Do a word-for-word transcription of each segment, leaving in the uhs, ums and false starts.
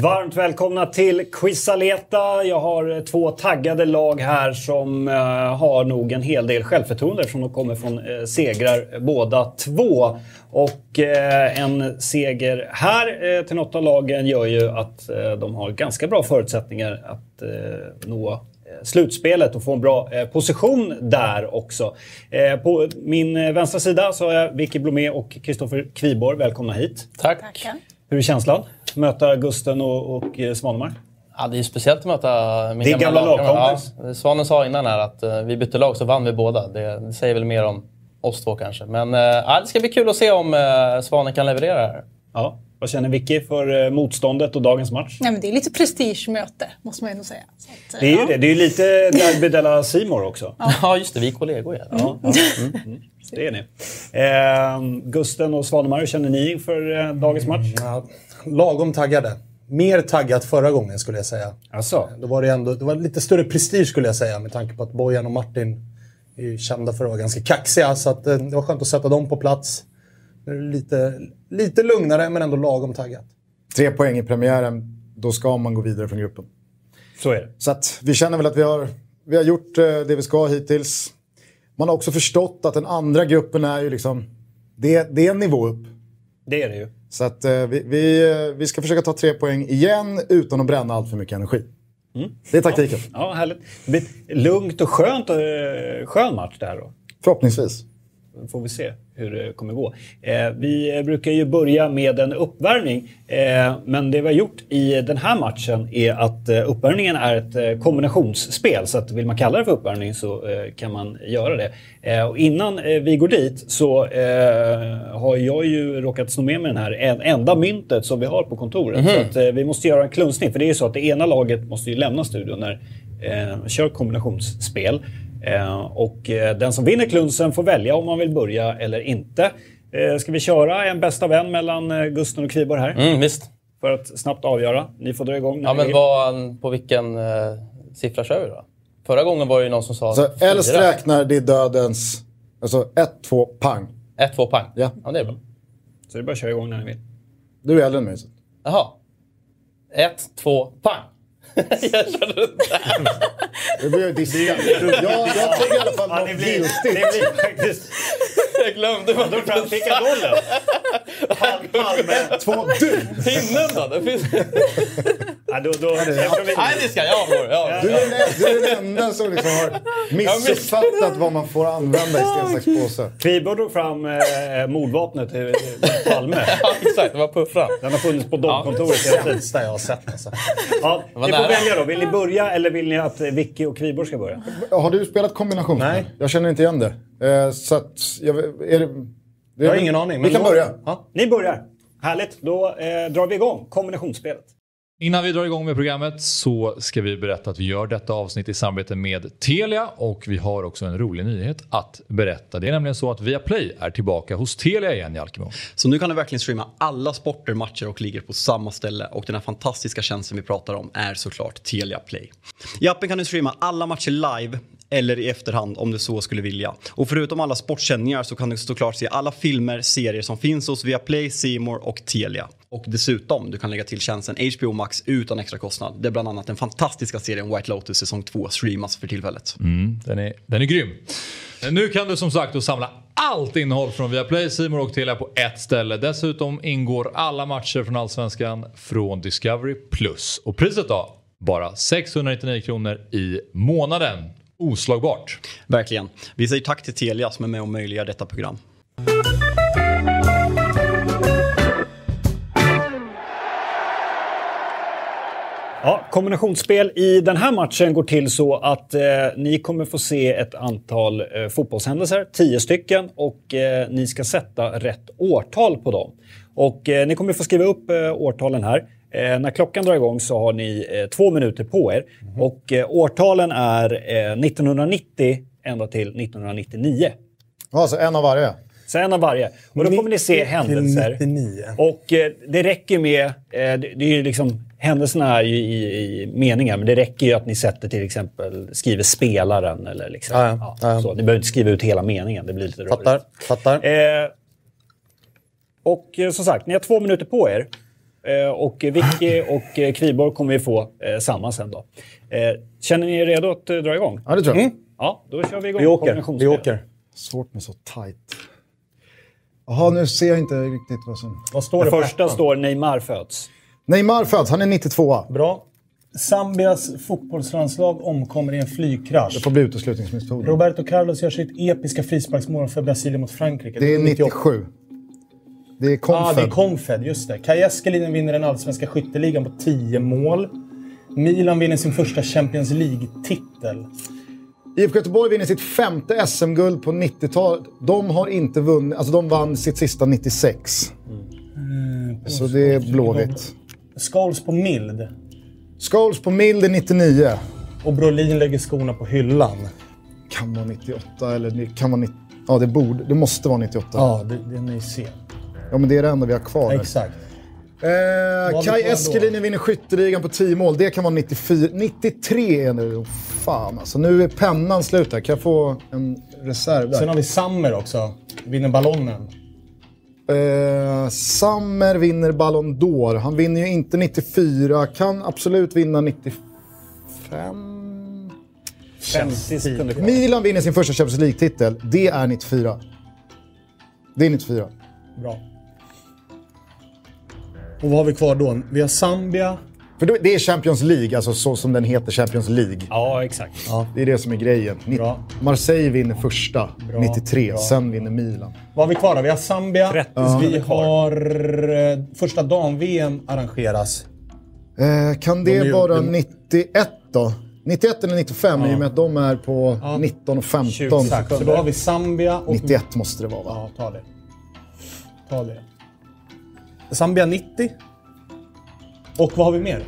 Varmt välkomna till Quizaleta. Jag har två taggade lag här som uh, har nog en hel del självförtroende som de kommer från uh, segrar båda två. Och uh, en seger här uh, till något av lagen gör ju att uh, de har ganska bra förutsättningar att uh, nå slutspelet och få en bra eh, position där också. Eh, på min eh, vänstra sida så har jag Vicky Blomé och Kristoffer Kviborg. Välkomna hit. Tack. Tack. Hur är känslan? Möta Gusten och, och eh, Svanemar? Ja, det är speciellt att möta min Din gamla lagkompis. Ja, Svanen sa innan här att uh, vi bytte lag så vann vi båda. Det, det säger väl mer om oss två kanske. Men uh, ja, det ska bli kul att se om uh, Svanen kan leverera här. Ja. Vad känner Vicky för motståndet och dagens match? Nej, men det är lite prestigemöte, måste man ändå säga. Så att, det är ju ja. det. Det är ju lite Derby della Simor också. Ja. ja, just det. Vi är kollegor. Ja. Ja, ja. Mm, mm. Det är ni. Eh, Gusten och Svanemar, hur känner ni inför eh, dagens match? Ja, lagom taggade. Mer taggat förra gången skulle jag säga. Alltså. Då var det, ändå, det var lite större prestige skulle jag säga. Med tanke på att Bojan och Martin är ju kända för att vara ganska kaxiga. Så att, eh, det var skönt att sätta dem på plats. Lite, lite lugnare men ändå lagom taggat. Tre poäng i premiären, då ska man gå vidare från gruppen. Så är det. Så att vi känner väl att vi har, vi har gjort eh, det vi ska hittills. Man har också förstått att den andra gruppen är ju liksom, det, det är en nivå upp. Det är det ju. Så att eh, vi, vi, vi ska försöka ta tre poäng igen utan att bränna allt för mycket energi. Mm. Det är taktiken. Ja, ja, härligt. Det blir lugnt och skönt och skön match där då. Förhoppningsvis. Får vi se hur det kommer gå. Eh, vi brukar ju börja med en uppvärmning. Eh, men det vi har gjort i den här matchen är att eh, uppvärmningen är ett eh, kombinationsspel. Så att vill man kalla det för uppvärmning så eh, kan man göra det. Eh, och innan eh, vi går dit så eh, har jag ju råkat sno med mig den här en, enda myntet som vi har på kontoret. Mm-hmm. Så att eh, vi måste göra en klunsning. För det är ju så att det ena laget måste ju lämna studion när eh, kör kombinationsspel. Eh, och eh, den som vinner klunsen får välja om man vill börja eller inte. Eh, ska vi köra en bästa vän mellan eh, Gusten och Kviborg här? Mm, visst. För att snabbt avgöra. Ni får dra igång. Ja, men vad, på vilken eh, siffra kör vi då? Förra gången var det ju någon som sa... Så Elst räknar det dödens... Alltså ett, två, pang. Ett, två, pang? Ja. Ja, det är bra. Så det är bara att köra igång när ni vill. Du är äldre än mig. Så. Jaha. Ett, två, pang. Jag körde den där. Det blir ju diska. Jag, jag tog i alla fall ja, något det blir, giltigt. det blir faktiskt... Jag glömde vad du fram fick jag bollen. Palme. Två, du! Pinnen då? Det finns... Ja, då, då, Nej, det ska jag gå. Ja, du, är den, du är den enda som liksom har missuppfattat vad man får använda i sten, sax, påse. Kviborg drog fram eh, mordvapnet till Palme. Ja, exakt. Det var puffran. Den har funnits på domkontoret hela tiden. Det jag har sett alltså. Ja, ni får välja då. Vill ni börja eller vill ni att Vicky och Kviborg ska börja? Har du spelat kombination? Nej. Jag känner inte igen det. Eh, så att... Jag, är det, det jag har ingen aning. Vi kan då... börja. Ja, ni börjar. Härligt. Då eh, drar vi igång kombinationsspelet. Innan vi drar igång med programmet så ska vi berätta att vi gör detta avsnitt i samarbete med Telia och vi har också en rolig nyhet att berätta. Det är nämligen så att Viaplay är tillbaka hos Telia igen i Alkemo. Så nu kan du verkligen streama alla sporter, matcher och ligger på samma ställe och den här fantastiska tjänsten vi pratar om är såklart Telia Play. I appen kan du streama alla matcher live eller i efterhand om du så skulle vilja. Och förutom alla sportsändningar så kan du såklart se alla filmer, serier som finns hos Viaplay, C More och Telia. Och dessutom, du kan lägga till tjänsten H B O Max utan extra kostnad. Det är bland annat den fantastiska serien White Lotus säsong två streamas för tillfället. Mm, den är, den är grym. Nu kan du som sagt då samla allt innehåll från Viaplay, C More och Telia på ett ställe. Dessutom ingår alla matcher från Allsvenskan från Discovery Plus. Och priset då? Bara sexhundranittionio kronor i månaden. Oslagbart. Verkligen. Vi säger tack till Telia som är med och möjliggör detta program. Ja, kombinationsspel i den här matchen går till så att eh, ni kommer få se ett antal eh, fotbollshändelser, tio stycken, och eh, ni ska sätta rätt årtal på dem. Och eh, ni kommer få skriva upp eh, årtalen här. Eh, när klockan drar igång så har ni eh, två minuter på er. Mm. Och eh, årtalen är eh, nittonhundranittio ända till nittonhundranittionio. Alltså en av varje. Så en av varje. Och då kommer ni se händelser. nittionio. Och eh, det räcker med... Eh, det, det är ju liksom... Händelserna är ju i, i meningar, men det räcker ju att ni sätter till exempel, skriver spelaren eller liksom. Ja, ja. Ja, så. Ni behöver inte skriva ut hela meningen, det blir lite fattar, rörigt. Fattar. Eh, och eh, som sagt, ni har två minuter på er. Eh, och Vicky och eh, Kviborg kommer vi få eh, samma sen då. Eh, känner ni er redo att eh, dra igång? Ja, det tror jag. Mm. Ja, då kör vi igång. Vi åker. Vi kombinationsspel. åker. Svårt med så tight. Jaha, nu ser jag inte riktigt vad som... Vad står Det det på första ettan? står Neymar föds. Neymar föds, han är nittiotvå. Bra. Zambias fotbollslandslag omkommer i en flygkrasch. Det får bli uteslutningsmetod. Roberto Carlos gör sitt episka frisparksmål för Brasilien mot Frankrike. Det är nittiosju. Det är Ja, Confed. ah, det är Confed, just det. Kaj Eskelinen vinner den allsvenska skytteligan på tio mål. Milan vinner sin första Champions League-titel. I F K Göteborg vinner sitt femte S M-guld på nittiotalet. De har inte vunnit, alltså de vann sitt sista nittiosex. Mm, så det är Blåvitt. Scholes på Mild. Scholes på Mild är nittionio. Och Brolin lägger skorna på hyllan. Kan vara nittioåtta eller det kan vara nittio. Ja, det borde, det måste vara nittioåtta. Ja, det, det är ni ser. Ja, men det är det enda vi har kvar. nu. Exakt. Eh, har vi Kaj kvar då? Eskelinen vinner skytteligan på tio mål. Det kan vara nittiofyra. nittiotre är nu. Fan alltså. Nu är pennan slut här. Kan jag få en reserv där? Sen har vi Sammer också. Vinner ballonen. Eh, Sammer vinner Ballon d'Or. Han vinner ju inte nittiofyra. Kan absolut vinna nittiofem. femtio sekunder kvar. Milan vinner sin första Champions League-titel. Det är nittiofyra. Det är nittiofyra. Bra. Och vad har vi kvar då? Vi har Zambia. För då- det är Champions League, alltså så som den heter, Champions League. Ja, exakt. Det är det som är grejen. Nitt- Bra. Marseille vinner första, Bra, nittiotre. bra. Sen vinner Milan. Vad har vi kvar då? Vi har Zambia. trettio Vi sekunder kvar. har eh, första dam-V M arrangeras. Eh, kan det De är ju- vara de- nittioett då? nittioett eller nittiofem i och med att de är på nitton och femton. tjugo Exakt. Så då har vi Zambia och... nittioett måste det vara, va? Ja, ta det. Ta det. Zambia nittio. Och vad har vi mer?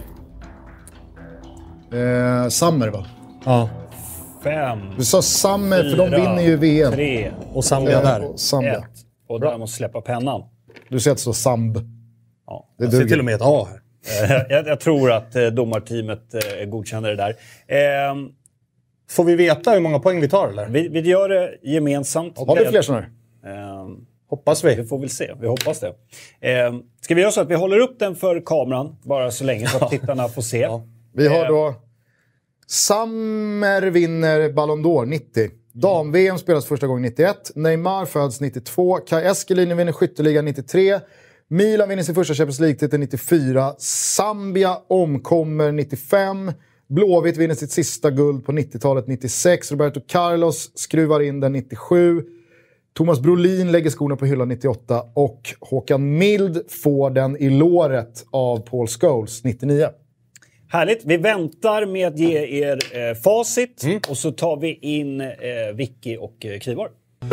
Eh, Summer, va? Ja. Fem, Du sa Summer, för de fyra, vinner ju V M. tre, Och Zambia Eh, där. och Zambia. ett. Och där måste släppa pennan. Du ser att det står Samb. Ja. Det Jag ser till duger. och med ett A här. Eh, jag, jag tror att eh, domarteamet eh, godkänner det där. Eh, Får vi veta hur många poäng vi tar eller? vi, vi gör det gemensamt. Har vi fler sådana här? Eh, Hoppas Vi vi. får väl se, vi hoppas det. Eh, ska vi göra så att vi håller upp den för kameran bara så länge så att tittarna får se. Vi har då... Summer vinner Ballon d'Or nittio. Dam-V M spelas första gången nittioett. Neymar föds nittiotvå. Kaj Eskelinen vinner skytteligan nittiotre. Milan vinner sin första Champions League-titel nittiofyra. Zambia omkommer nittiofem. Blåvitt vinner sitt sista guld på nittiotalet nittiosex. Roberto Carlos skruvar in den nittiosju. Thomas Brolin lägger skorna på hyllan nittioåtta. Och Håkan Mild får den i låret av Paul Scholes nittionio. Härligt, vi väntar med att ge er eh, facit och så tar vi in eh, Vicky och eh, Kviborg.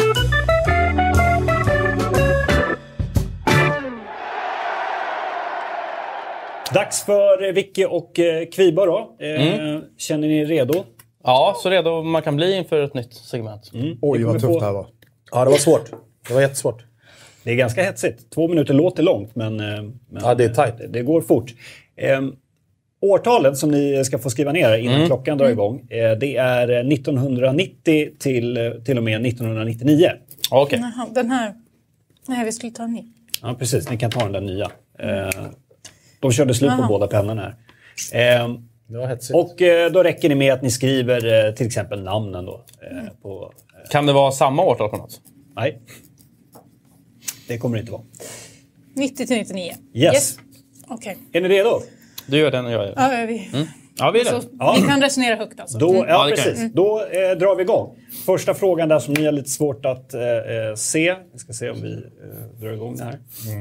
Dags för eh, Vicky och eh, Kviborg då. Eh, Känner ni er redo? Ja, så redo man kan bli inför ett nytt segment. Oj, Vi vad kommer tufft få- det här var. Ja, det var svårt. Det var jättesvårt. Det är ganska hetsigt. Två minuter låter långt, men, eh, men Ja, det är tajt. Det, det går fort. Eh, årtalet som ni ska få skriva ner innan klockan drar igång, eh, det är nittonhundranittio till, eh, till och med nittonhundranittionio. Okej. Jaha, den här... Nej, vi skulle ta en ny. Ja, precis. Ni kan ta den där nya. Eh, de körde slut på Jaha. båda pennorna här. Eh, Det var hetsigt. och eh, då räcker det med att ni skriver eh, till exempel namnen då. Eh, på, eh, Kan det vara samma årtal på något? nej. Det kommer det inte vara. nittio till nittionio. Yes. Okej. Är ni redo? Du gör den och jag gör den. Ja, är vi... Ja, vi är Så, det. Ja. Ni kan resonera högt alltså. Då, ja, Ja, det kan precis. Då eh, drar vi igång. Första frågan där som ni har lite svårt att eh, eh, se. Vi ska se om vi eh, drar igång det här.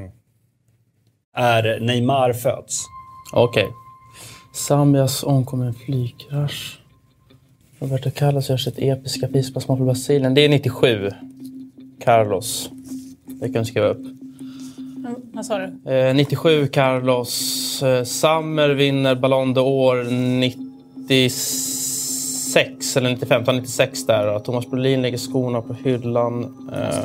Är Neymar föds? Okej. Zambias omkommer i en flygkrasch. Roberto Carlos gör sitt episka frisparksmål för Brasilien. Det är nittiosju. Carlos. Det kan du skriva upp. Mm, vad sa du? Eh, nittiosju Carlos. Eh, Summer vinner Ballon d'Or nittiosex eller nittiofem. Ta nittiosex där då. Thomas Brolin lägger skorna på hyllan. Eh,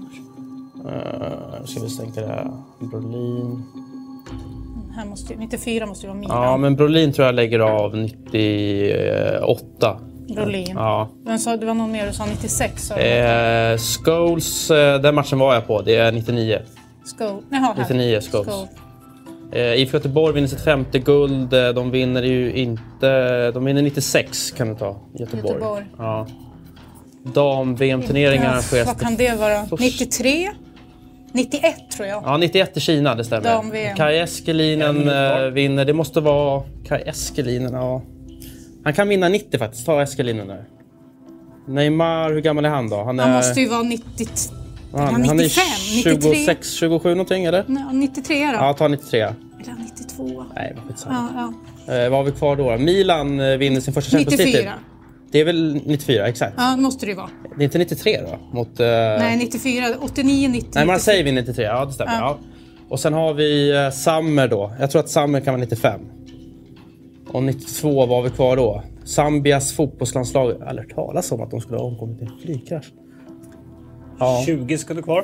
eh, ska vi tänka det här. Brolin. Här måste, ju- nittiofyra måste ju vara Milan. Ja, men Brolin tror jag lägger av nittioåtta. Brolin. Ja. Men så, det var någon mer du sa nittiosex. Sa du? Eh, Scholes, eh, den matchen var jag på. Det är nittionio. Skål. Jaha, här. nittionio Scholes. Skål. Eh, I F K Göteborg vinner sitt femte guld. Eh, De vinner ju inte... De vinner nittiosex kan du ta. Göteborg. Göteborg. Ja. Dam-V M-turneringar Ja, sker vad kan det vara? nittiotre? nittioett tror jag. Ja, nittioett i Kina, det stämmer. Dam-V M. Kai Eskelinen eh, vinner. Det måste vara Kai Eskelinen, ja. Han kan vinna nittio faktiskt. Ta Eskelinen där. Neymar, hur gammal är han då? Han, är, Han måste ju vara nittio... han, han han är nittiofem, nittiotre. tjugosex, tjugosju någonting, eller? Nej, nittiotre då. Ja, ta nittiotre. Eller nittiotvå. Nej, vad skitsamma. Ja, ja. Eh, vad har vi kvar då? Milan eh, vinner sin första Champions League. nittiofyra. Det är väl nittiofyra, exakt. Ja, det måste det ju vara. Det är inte nittiotre då? Mot, eh... Nej, nittiofyra. åttionio, nittio. Nej, man säger vi nittiotre. Ja, det stämmer. Ja. Ja. Och sen har vi eh, Sammer då. Jag tror att Sammer kan vara nittiofem. Och nittiotvå, vad har vi kvar då? Zambias fotbollslandslag. Jag har aldrig talas om att de skulle ha omkommit i en flygkrasch. Ja. tjugo sekunder kvar.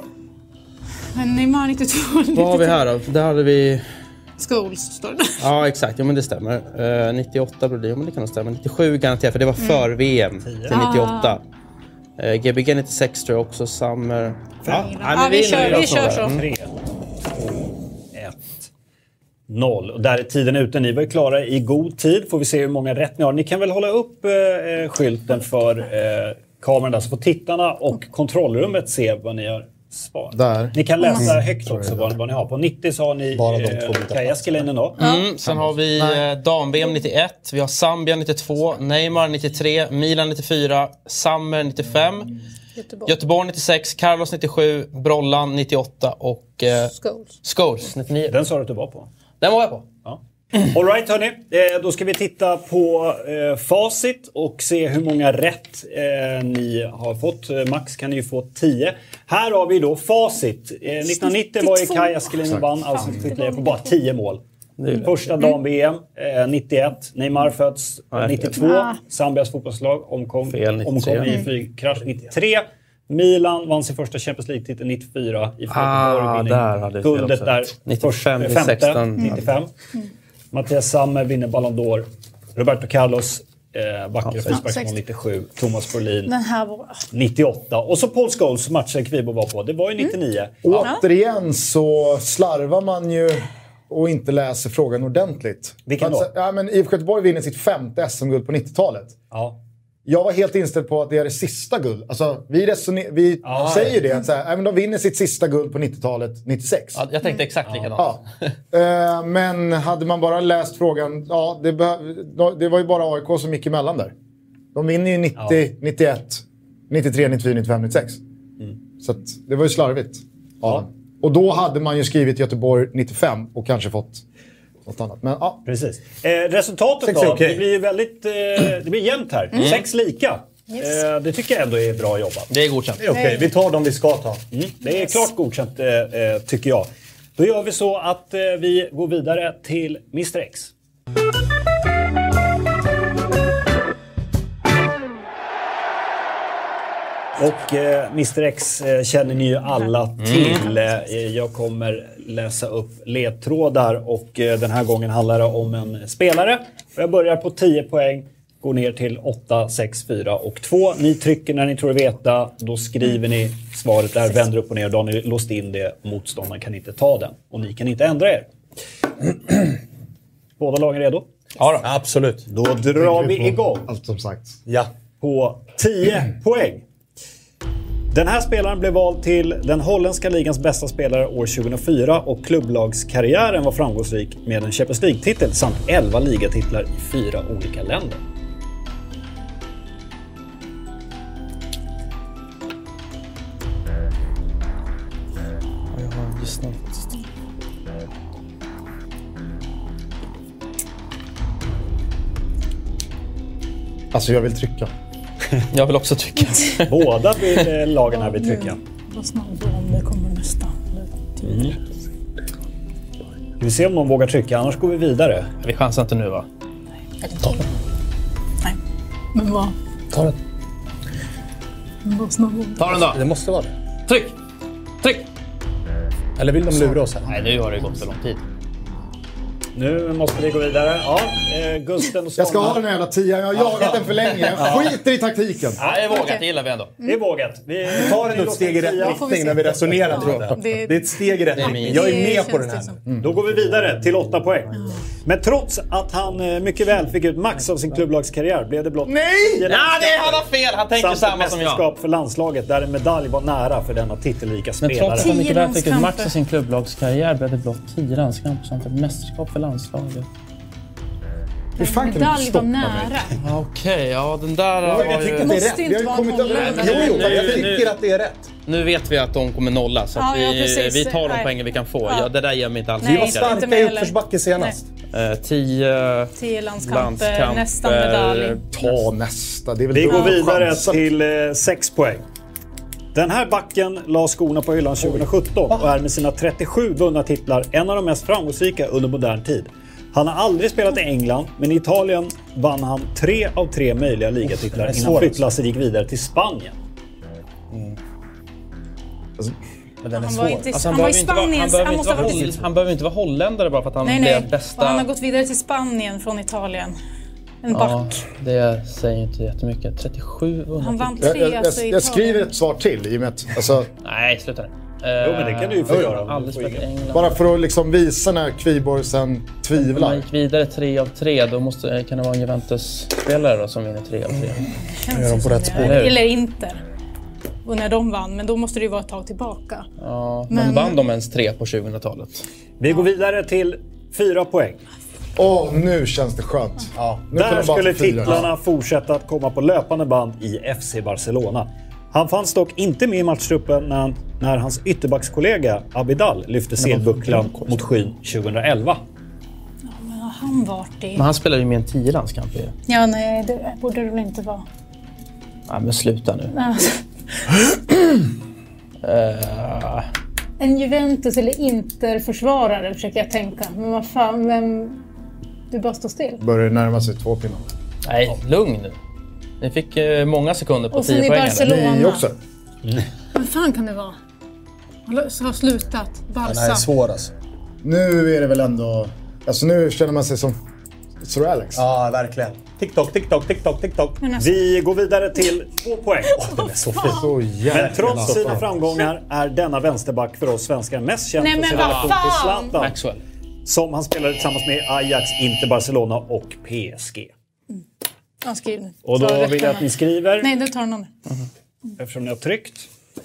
Men Neymar nittiotvå. Vad har vi här då? Där hade vi... Scholes står det. Ja, exakt. Ja, men det stämmer. Uh, nittioåtta blir det. Ja, men det kan nog stämma. nittiosju garanterat, för det var för V M till nittioåtta. Uh, G B G nittiosex tror jag också. Sammer... Ja, ja, vi kör, vi kör så. tre, två, ett, noll. Och där är tiden ute. Ni var ju klara i god tid. Får vi se hur många rätt ni har. Ni kan väl hålla upp eh, skylten för eh, kameran där, så får tittarna och kontrollrummet se vad ni har svarat. Där. Ni kan läsa högt också vad, vad ni har. På nittio så har ni Bara de två eh, bitarna. Kai Eskelinen då. Mm, sen har vi eh, dam-V M nittioett, vi har Zambia nittiotvå, Neymar nittiotre, Milan nittiofyra, Sammer nittiofem, Göteborg. Göteborg nittiosex, Carlos nittiosju, Brollan nittioåtta och eh, Scholes. Scholes nittionio. Den sa du att du var på. Den var jag på. Ja. All right, hörni. Eh, då ska vi titta på eh, facit och se hur många rätt eh, ni har fått. Eh, max kan ni ju få tio. Här har vi då facit. Eh, nittonhundranittio var ju Kai Eskelinen vann allsvensk titel på bara tio mål. Första dam-V M, eh, nittioett. Neymar föds Nej, nittiotvå. Ah. Zambias fotbollslag omkom, Fel, nittiotre. omkom i flygkrasch nittiotre. Milan vann sin första Champions League-titel nittiofyra. I Ah, där hade vi fel guldet också. där. nittiofem till femte, sexton. nittiofem. Mattias Sammer vinner Ballon d'Or. Roberto Carlos, eh, backare Ja, frisparksmål sexton. nittiosju. Thomas Brolin Den här var... nittioåtta. Och så Paul Scholes, matchen Kvibo var på. Det var ju nittionio. Återigen så slarvar man ju och inte läser frågan ordentligt. Vilken då? Alltså, ja, men I F K Göteborg vinner sitt femte S M-guld på nittiotalet. Ja. Jag var helt inställd på att det är det sista guld. Alltså, vi resoner- vi Ja, säger ja. det. Så här, ja, men de vinner sitt sista guld på nittiotalet, nittiosex. Ja, jag tänkte exakt likadant. Ja. Eh, men hade man bara läst frågan, ja, det, behö- det var ju bara A I K som gick emellan där. De vinner ju nittio, nittioett, nittiotre, nittiofyra, nittiofem, nittiosex. Så att, det var ju slarvigt. Ja. Och då hade man ju skrivit Göteborg nittiofem och kanske fått något annat. Men ja, Precis. Eh, resultatet Sex då? är okej. Det blir ju väldigt... Eh, det blir jämnt här. Sex lika. Yes. Eh, det tycker jag ändå är bra jobbat. Det är godkänt. Det är okej, vi tar dem vi ska ta. Mm. Det är klart godkänt, eh, eh, tycker jag. Då gör vi så att eh, vi går vidare till mister X. Och eh, mister X eh, känner ni ju alla till. Eh, jag kommer läsa upp ledtrådar och eh, den här gången handlar det om en spelare. Jag börjar på tio poäng, går ner till åtta, sex, fyra och två. Ni trycker när ni tror er veta, då skriver ni svaret där, vänder upp och ner. Då har ni låst in det, motståndaren kan inte ta den. Och ni kan inte ändra er. Båda lagen redo? Ja då. Absolut. Då drar vi igång. allt som sagt. Ja. På tio poäng. Den här spelaren blev vald till den holländska ligans bästa spelare år tjugohundrafyra och klubblagskarriären var framgångsrik med en Champions League-titel samt elva ligatitlar i fyra olika länder. Jag har lyssnat. Alltså jag vill trycka. Jag vill också trycka. Båda vill, eh, lagen här vill trycka. Vad snabbt om det kommer nästa. Mm. Vi ser om någon vågar trycka, annars går vi vidare. Vi chansar inte nu, va? Nej. Men vad? Ta den. Men vad snabbt. Ta den då! Det måste vara det. Tryck! Tryck! Eller vill de lura oss här? Nej, nu har det gått för lång tid. Nu måste vi gå vidare. Ja, eh, Gusten och Jag ska ha Svanberg. den här jävla tian, jag har jagat den för länge. Jag skiter i taktiken. Ja, det är vågat, det gillar vi ändå. Det är vågat. Vi Ta den ett steg i rätt får vi riktning se. när vi resonerar, tror jag. Det- Det är ett steg i rätt är riktning. min- Jag är Det med på känns den här det som. nu. Då går vi vidare till åtta poäng. Men trots att han eh, mycket väl fick ut max av sin klubblagskarriär blev det blott Nej! tio Ja, det han har fel! Han tänker samt ett samma som jag. mästerskap för landslaget där en medalj var nära för denna titellika Men spelare. trots att han mycket väl fick ut landskamper. max i sin klubblagskarriär blev det blott tio landskamper samt ett mästerskap för landslaget. Hur fan kan du Medalj var stoppa mig? nära. Ja, Okej, ja den där Jag var tycker ju... att det är måste rätt. inte Vi har ju vara kommit en överens. holländare. Jo, jo, Nu- jag nu- tycker att det är rätt. Nu vet vi att de kommer nolla så att Ja, ja, vi, precis. vi tar de Nej. poängen vi kan få. Ja. Ja, det där ger mig inte alls Nej. Vi var Inte starka med i heller. uppförsbacke senast. Eh, tio Tio landskamper, landskamper. nästan medalj. Ta nästa. Det är väl Vi går dumt att vidare chansa. till eh, sex poäng. Den här backen la skorna på hyllan tjugohundrasjutton och är med sina trettiosju vunna titlar en av de mest framgångsrika under modern tid. Han har aldrig spelat i England, men i Italien vann han tre av tre möjliga ligatitlar är innan svårt. flyttlasset gick vidare till Spanien. Men den är Han var svår. inte i, Alltså, han var i behöver inte vara- Spanien. han behöver Han inte måste ha vara varit i... holl- Han behöver inte vara holländare bara för att han Nej, blev nej. bästa... Och han har gått vidare till Spanien från Italien. En Ja, back. det säger inte jättemycket. trettiosju vunna Han vann titlar. tre Jag, jag, alltså, i jag, jag skriver Italien. ett svar till i och med att, alltså, Nej, sluta nu. Jo, men det kan du ju få göra om du Aldrig får spelat i inga. England. bara för att liksom visa när Kviborg sen Om man tvivlar. gick vidare tre av tre, då måste, kan det vara en Juventus-spelare då som vinner tre av tre. Känns Är de ju på som rätt det. spår? Eller hur? Eller Inter. Och när de vann, men då måste det ju vara ett tag tillbaka. Ja, Men- men vann de ens tre på tjugohundratalet? Vi går vidare till fyra poäng. Åh, nu känns det skönt. Ja. Nu kan Där de bara skulle få fyra. titlarna fortsätta att komma på löpande band i F C Barcelona. Han fanns dock inte med i matchtruppen när, han, när hans ytterbackskollega Abidal lyfte selbucklan mot skyn tjugohundraelva. Men har han varit i... Men han spelar ju med en tio landskamper ju. Ja, nej, det borde det väl inte vara. Nej, men sluta nu. Alltså, Uh, en Juventus eller Inter-försvarare försöker jag tänka. Men vad fan, vem... Du bara står still. Börjar det närma sig två pinnar. nej, lugn nu. Ni fick eh, många sekunder på Och sen tio i poäng. Barcelona. Ni också. Vad fan kan det vara? Har har slutat. Den här är Barca. svår alltså. Nu är det väl ändå... Alltså nu känner man sig som Sir Alex. Ja, verkligen. TikTok, TikTok, TikTok, TikTok. Men alltså, Vi går vidare till två poäng. Den är så fin. Så jävla... Men trots sina framgångar är denna vänsterback för oss svenskar mest känd Nej, för men sin vad relation till fan! Zlatan. Maxwell. Som han spelade tillsammans med Ajax, Inter, Barcelona och P S G. ja, skriv nu. Och Så då räcker vill jag att den. ni skriver, Nej, du tar någon. eftersom ni har tryckt.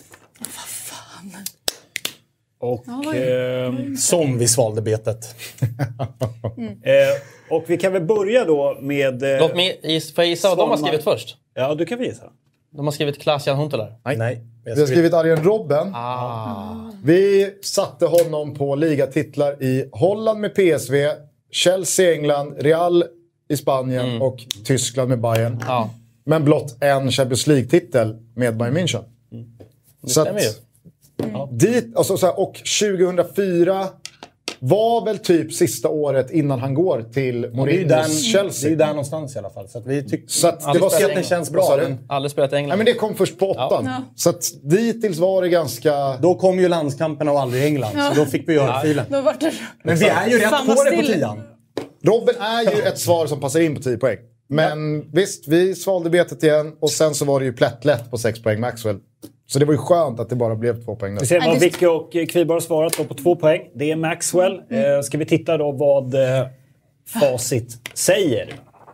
Och, vad eh, Som vi svalde betet. eh, och vi kan väl börja då med... Eh, Låt mig giss- får jag gissa vad de har Svanman. skrivit först? Ja, du kan visa. De har skrivit Klaas-Jan Huntelaar. Nej. Vi har skrivit Arjen Robben. Ah. Vi satte honom på ligatitlar i Holland med P S V, Chelsea i England, Real i Spanien och Tyskland med Bayern. Ja, Men blott en Champions League-titel med Bayern München. det Så stämmer ju. dit, alltså, så här, och tjugohundrafyra var väl typ sista året innan han går till Det är ju Mourinhos där, det Chelsea. är där någonstans i alla fall. Så att vi tycker... Så att det Aldrig var spelat så i att det känns bra. Vad sa du? Men Aldrig spelat i Nej, England. men det kom först på åttan. Ja. Så att dittills var det ganska... då kom ju landskamperna och aldrig England. Så då fick vi göra filen. Då vart det... Men vi är ju rätt Fan, på vad det på still. tian. Robben är ju ett svar som passar in på tio poäng. Men visst, vi svalde betet igen. Och sen så var det ju plättlätt på sex poäng Maxwell. Så det var ju skönt att det bara blev två poäng Vi där. ser Nej, vad det- Vicky och Kviborg har svarat då på två poäng. Det är Maxwell. Eh, ska vi titta då vad eh, facit säger?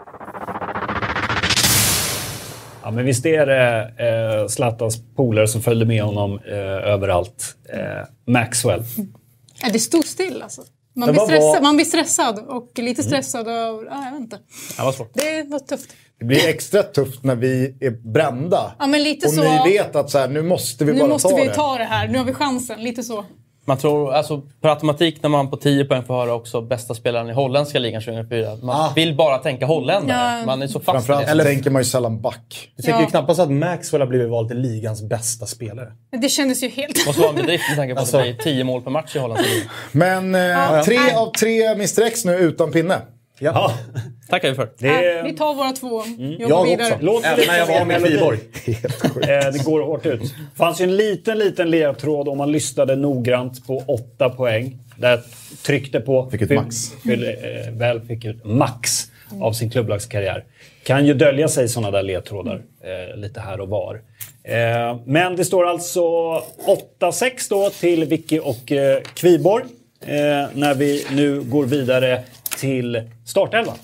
Ja, men visst är det eh, Zlatans polare som följde med honom eh, överallt. Eh, Maxwell. Ja, det stod still alltså. Man Men blir, vad stressad, var- man blir stressad och lite stressad av... Ja, jag vet inte. Det var svårt. Det var tufft. Det blir extra tufft när vi är brända. Ja, men lite och så. ni vet att så här, nu måste vi Nu bara måste ta vi det. ta det här. Nu har vi chansen. Lite så. Man tror, alltså per automatik när man på tio poäng får höra också bästa spelaren i holländska ligan tjugohundrafyra. Man Ah. vill bara tänka holländare. Ja. Man är så fast i Framförallt det. eller tänker man ju sällan back. Du tänker Ja. ju knappast att Maxwell har blivit vald till ligans bästa spelare. Det kändes ju helt... Måste vara en bedrift med tanke på Alltså- att det blir tio mål per match i holländska ligan. Men eh, tre av tre mister X nu utan pinne. Ja, Tackar vi för. det Nej, är... vi tar våra två. Jobbar Jag vidare. också. Låter Även lite när jag som var en med melodi. Kviborg. Eh, det går hårt ut. Det fanns ju en liten, liten ledtråd om man lyssnade noggrant på åtta poäng. Där tryckte på... Fick ut fyll, max. Fyll, eh, väl fick ut max av sin klubblagskarriär. Kan ju dölja sig sådana där ledtrådar eh, lite här och var. Eh, men det står alltså åtta sex då till Vicky och eh, Kviborg. Eh, när vi nu går vidare till startelvan.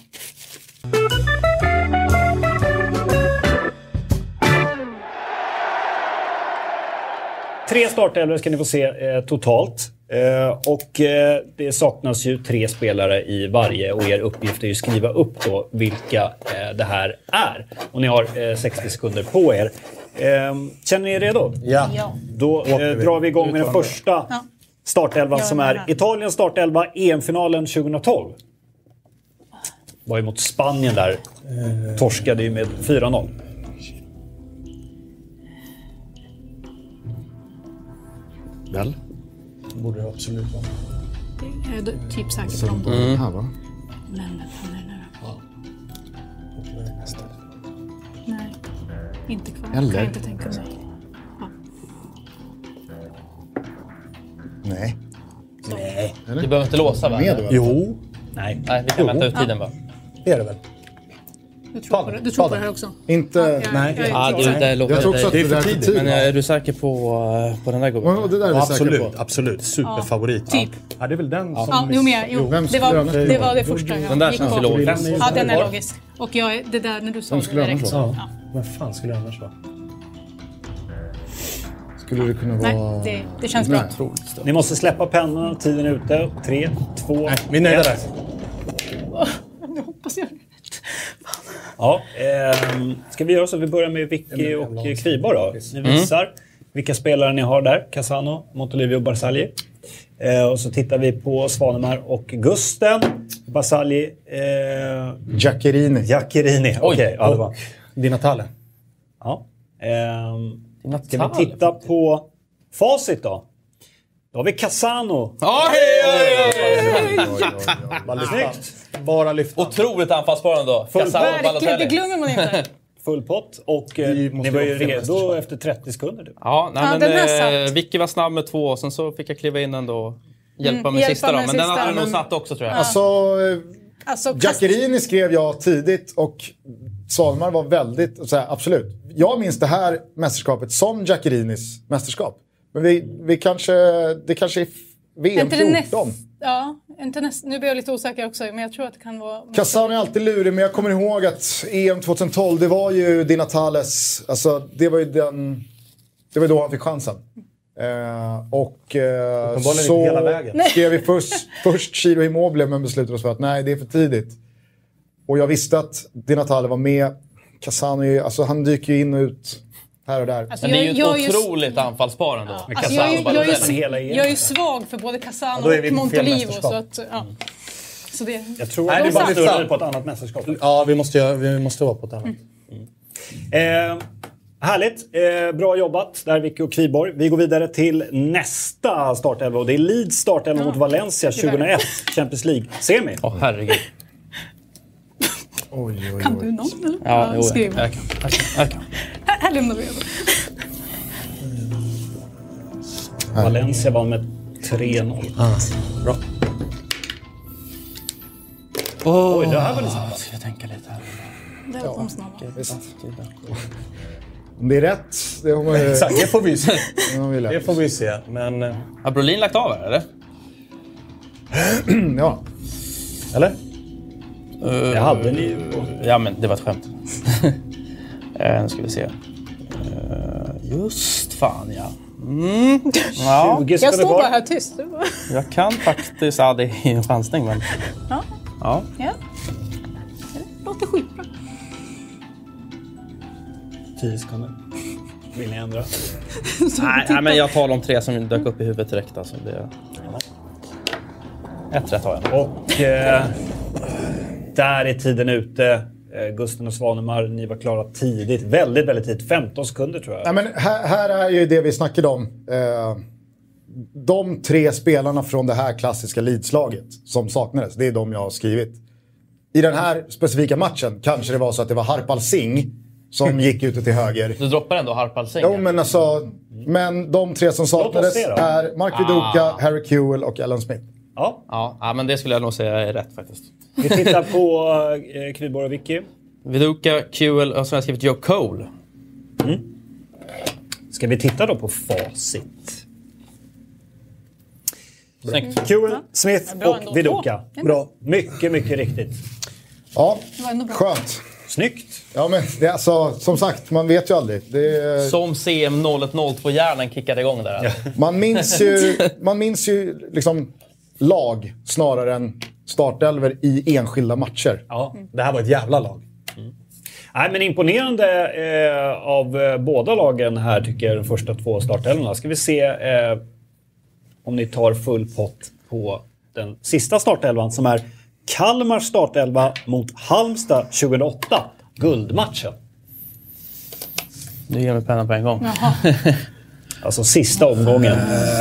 Tre startelvor ska ni få se eh, totalt. Eh, och eh, det saknas ju tre spelare i varje och er uppgift är ju skriva upp då vilka eh, det här är. Och ni har eh, sextio sekunder på er. Eh, känner ni er redo? Ja. Ja. Då eh, drar vi igång med den första Ja. startelvan Jag som är är med. Italiens startelva E M-finalen tjugohundratolv. Var ju mot Spanien där. Torskade ju med fyra noll. Väl? Borde det absolut vara. Jag är då typ säker Så på dem. mm. här va? Men vänta nu nu. Nej, inte kvar. Eller? Kan jag inte tänka mig. Ja. Nej. Nej. Du behöver inte låsa va? Med va? Jo, Nej. Nej, vi kan vänta ut tiden bara. det är det väl. Du tror på det, du tror på det här också? Inte... Jag- nej. jag är Ja, inte det, det låter Jag tror också att det, Det är för är för tidigt. tidigt. Men är du säker på, på den där gubben? Och det där är vi säkra Absolut, på. absolut. Superfavorit. Typ. Ja, det är väl den som... Ja, jo, men jag, jo, Vem det skulle var annars det, vara? var det första jag Den där gick känns på. ju logisk. Ja, den är logisk. Och jag, det där när du sa Vem det skulle direkt. annars Ja. vara? Ja. Vad fan skulle det annars vara? Skulle det kunna Nej, vara... det, det känns bra. Nej. Ni måste släppa pennorna, tiden är ute. Tre, två, Nej, vi är nöjda där. Nu hoppas jag rätt. Ja, ehm, ska vi göra så att vi börjar med Vicky och Kviborg då? Ni visar vilka spelare ni har där. Casano, Montolivo, Barzagli. Eh, och så tittar vi på Svanemar och Gusten. Barzagli, eh, Giaccherini. Giaccherini. Okej, okay, ja, det var. Di Natale. Ja. Ehm, Di ska Natale, vi titta på facit då? Då har vi Casano. Bara lyfta. Bara lyfta. Otroligt anfallsparande då. Casano och Verkligen, det Balotelli. glömmer man inte. Full pott. Och eh, Vi måste ni var ju ju offra redo mästerskap. efter trettio sekunder. Du. Ja, nej, Ja, men den här eh, satt. Vicky var snabb med två och sen så fick jag kliva in ändå och hjälpa Mm, med hjälpa sista då. med Men den sista. hade nog Men- satt också tror jag. Alltså, eh, Alltså, Giaccherini skrev jag tidigt och Svanemar var väldigt, så här, absolut. Jag minns det här mästerskapet som Giaccherinis mästerskap. Men vi, vi kanske, det kanske är V M inte det näst, fjorton. ja, inte näst, nu blir jag lite osäker också, men jag tror att det kan vara... Casano är alltid lurig, men jag kommer ihåg att E M tjugohundratolv, det var ju Di Natales, alltså det var ju den, det var då han fick chansen. Eh, och eh, Uppenbarligen så inte hela vägen. skrev vi först, först Ciro Immobile, men beslutade oss för att nej, det är för tidigt. Och jag visste att Di Natale var med. Casano, är ju- alltså han dyker ju in och ut här och där. Alltså, Men det är ju jag- ett jag är ju- otroligt anfallspar ändå. Ja, Med alltså, Casano jag, och är- jag, är Balotelli. ju- hela igen. jag är ju svag för både Casano då är vi och på fel Montolivo. mästerskap. Så att, ja. så det, Jag tror Nej, att det är bara var lyfta. större på ett annat mästerskap. Ja, vi måste, göra, vi måste vara på ett annat. Eh, härligt. Eh, bra jobbat där, Vicky och Kviborg. Vi går vidare till nästa startelva och det är Leeds startelva mot Valencia tjugohundraett. Champions League-semi. Åh herregud. Oj, oj, kan oj. du någon eller? Ja, jo, skriv. jag kan. Jag kan. Jag kan. Här, här lämnar vi över. Valencia var med tre noll. Bra. Oj, det här var lite snabbt. Ska jag tänka lite här. Det var de snabba. Visst. Om det är rätt, det har man ju... Exakt, det får vi se. det har vi lärt Det oss. får vi se. Men, eh, Har Brolin lagt av här eller? Ja. eller? Det hade ni ju. Ja men det var ett skämt. eh, nu ska vi se. Eh, just fan ja. Mm. Ja, tjugo Jag sekunder står bara kvar. här tyst. Du bara- jag kan faktiskt... Ja, det är en chansning men... Ja, Ja. ja. Det låter skitbra. tio sekunder. Vill ni ändra? Nej, nej, men jag tar de tre som dök upp i huvudet direkt. Alltså. Det... Ett rätt har jag. Och eh, där är tiden ute. Eh, Gusten och Svanemar, ni var klara tidigt. Väldigt, väldigt tidigt. femton sekunder tror jag. Nej, men här, här är ju det vi snackade om. Eh, de tre spelarna från det här klassiska Leeds-laget som saknades, det är de jag har skrivit. I den här specifika matchen kanske det var så att det var Harpal Singh som gick ute till höger. Du droppar ändå Harpal Singh. Jo, men alltså, men de tre som saknades se då. är Mark Viduka, Harry Kewell och Alan Smith. Ja. Ja, ja, men det skulle jag nog säga är rätt faktiskt. Vi tittar på eh, Kviborg och Vicky. Viduka, Q L och så har jag skrivit Joe Cole. Mm. Ska vi titta då på facit? Snyggt. Q L, Smith bra och ändå. Viduka. Bra. Mycket, mycket riktigt. Ja, Det var ändå bra. skönt. Snyggt. Ja, men det är alltså, som sagt, man vet ju aldrig. Det är, Som C M noll ett noll två-hjärnan kickade igång där. Alltså. man minns ju, man minns ju liksom lag snarare än startelver i enskilda matcher. Ja, det här var ett jävla lag. Nej, men imponerande eh, av eh, båda lagen här tycker jag, de första två startelvorna. Ska vi se eh, om ni tar full pott på den sista startelvan som är Kalmar startelva mot Halmstad tjugohundraåtta. Guldmatchen. Du ger mig pennan på en gång. Alltså sista omgången.